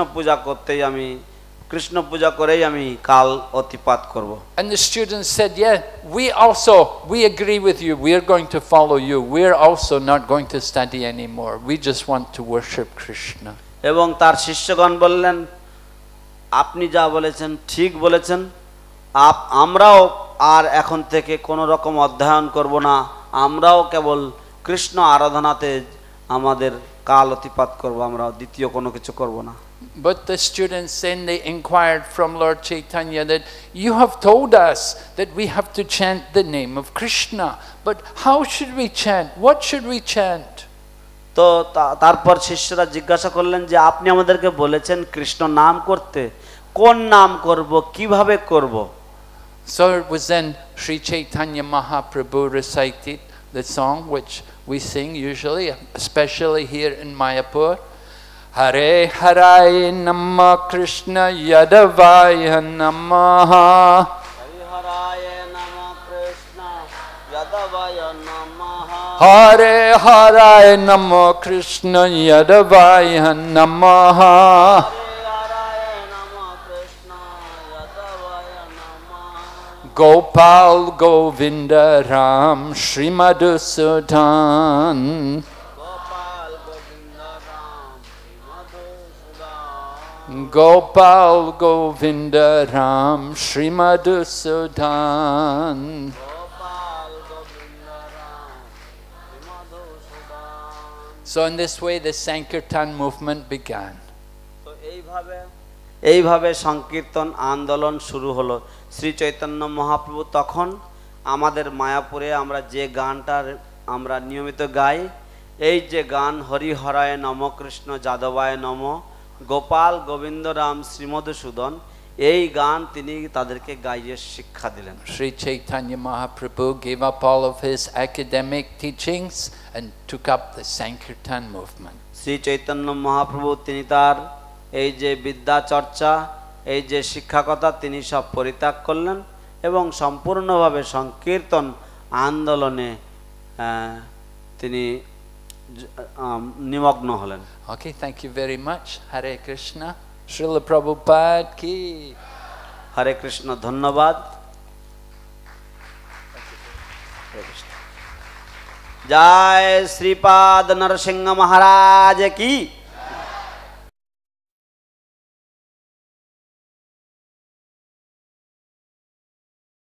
পূজা করেই আমি কাল অতিপাত করব। And the students said, yeah, we agree with you. We are going to follow you. We are also not going to study anymore. We just want to worship Krishna. এবং তার শিষ্যগণ বললেন, আপনি যা বলেছেন ঠিক বলেছেন, আমরাও আর এখন থেকে কোনো রকম অধ্যয়ন করব না, আমরাও কেবল কৃষ্ণ আরাধনাতে আমাদের কাল অতিপাত করব, আমরা দ্বিতীয় কোনো কিছু করব না। But the students then they inquired from Lord Chaitanya that you have told us that we have to chant the name of Krishna, but how should we chant? What should we chant? তো তারপর শিষ্যরা জিজ্ঞাসা করলেন যে আপনি আমাদেরকে বলেছেন কৃষ্ণ নাম করতে, কোন নাম করব, কিভাবে করব? So it was then Sri Chaitanya Mahaprabhu recited the song which we sing usually, especially here in Mayapur. Hare Hare Namah Krishna Yadavaya Namaha. Hare Hare Namah Krishna Yadavaya Namaha. Hare Hare Namah Krishna Yadavaya Namaha. Gopal Govinda Ram Shri Madhusudan. Gopal Govinda Ram Shri Madhusudan. So in this way the Sankirtan movement began. এইভাবে সংকীর্তন আন্দোলন শুরু হলো। শ্রী চৈতন্য মহাপ্রভু তখন আমাদের মায়াপুরে আমরা যে গানটা আমরা নিয়মিত গাই, এই যে গান হরি হরায় নম কৃষ্ণ যাদবায় নম গোপাল গোবিন্দ রাম শ্রীমধুসূদন, এই গান তিনি তাদেরকে গাইয়ে শিক্ষা দিলেন। Sri Chaitanya Mahaprabhu gave up all of his academic teachings and took up the Sankirtan movement. Shri Chaitanya Mahaprabhu তিনি তার এই যে বিদ্যা চর্চা, এই যে শিক্ষকতা তিনি সব পরিত্যাগ করলেন এবং সম্পূর্ণভাবে সংকীর্তন আন্দোলনে তিনি নিমগ্ন হলেন। Okay, thank you very much. Hare Krishna. Srila Prabhupada ki. হরে কৃষ্ণ, ধন্যবাদ। জয় শ্রীপাদ নরসিংহ মহারাজ কি।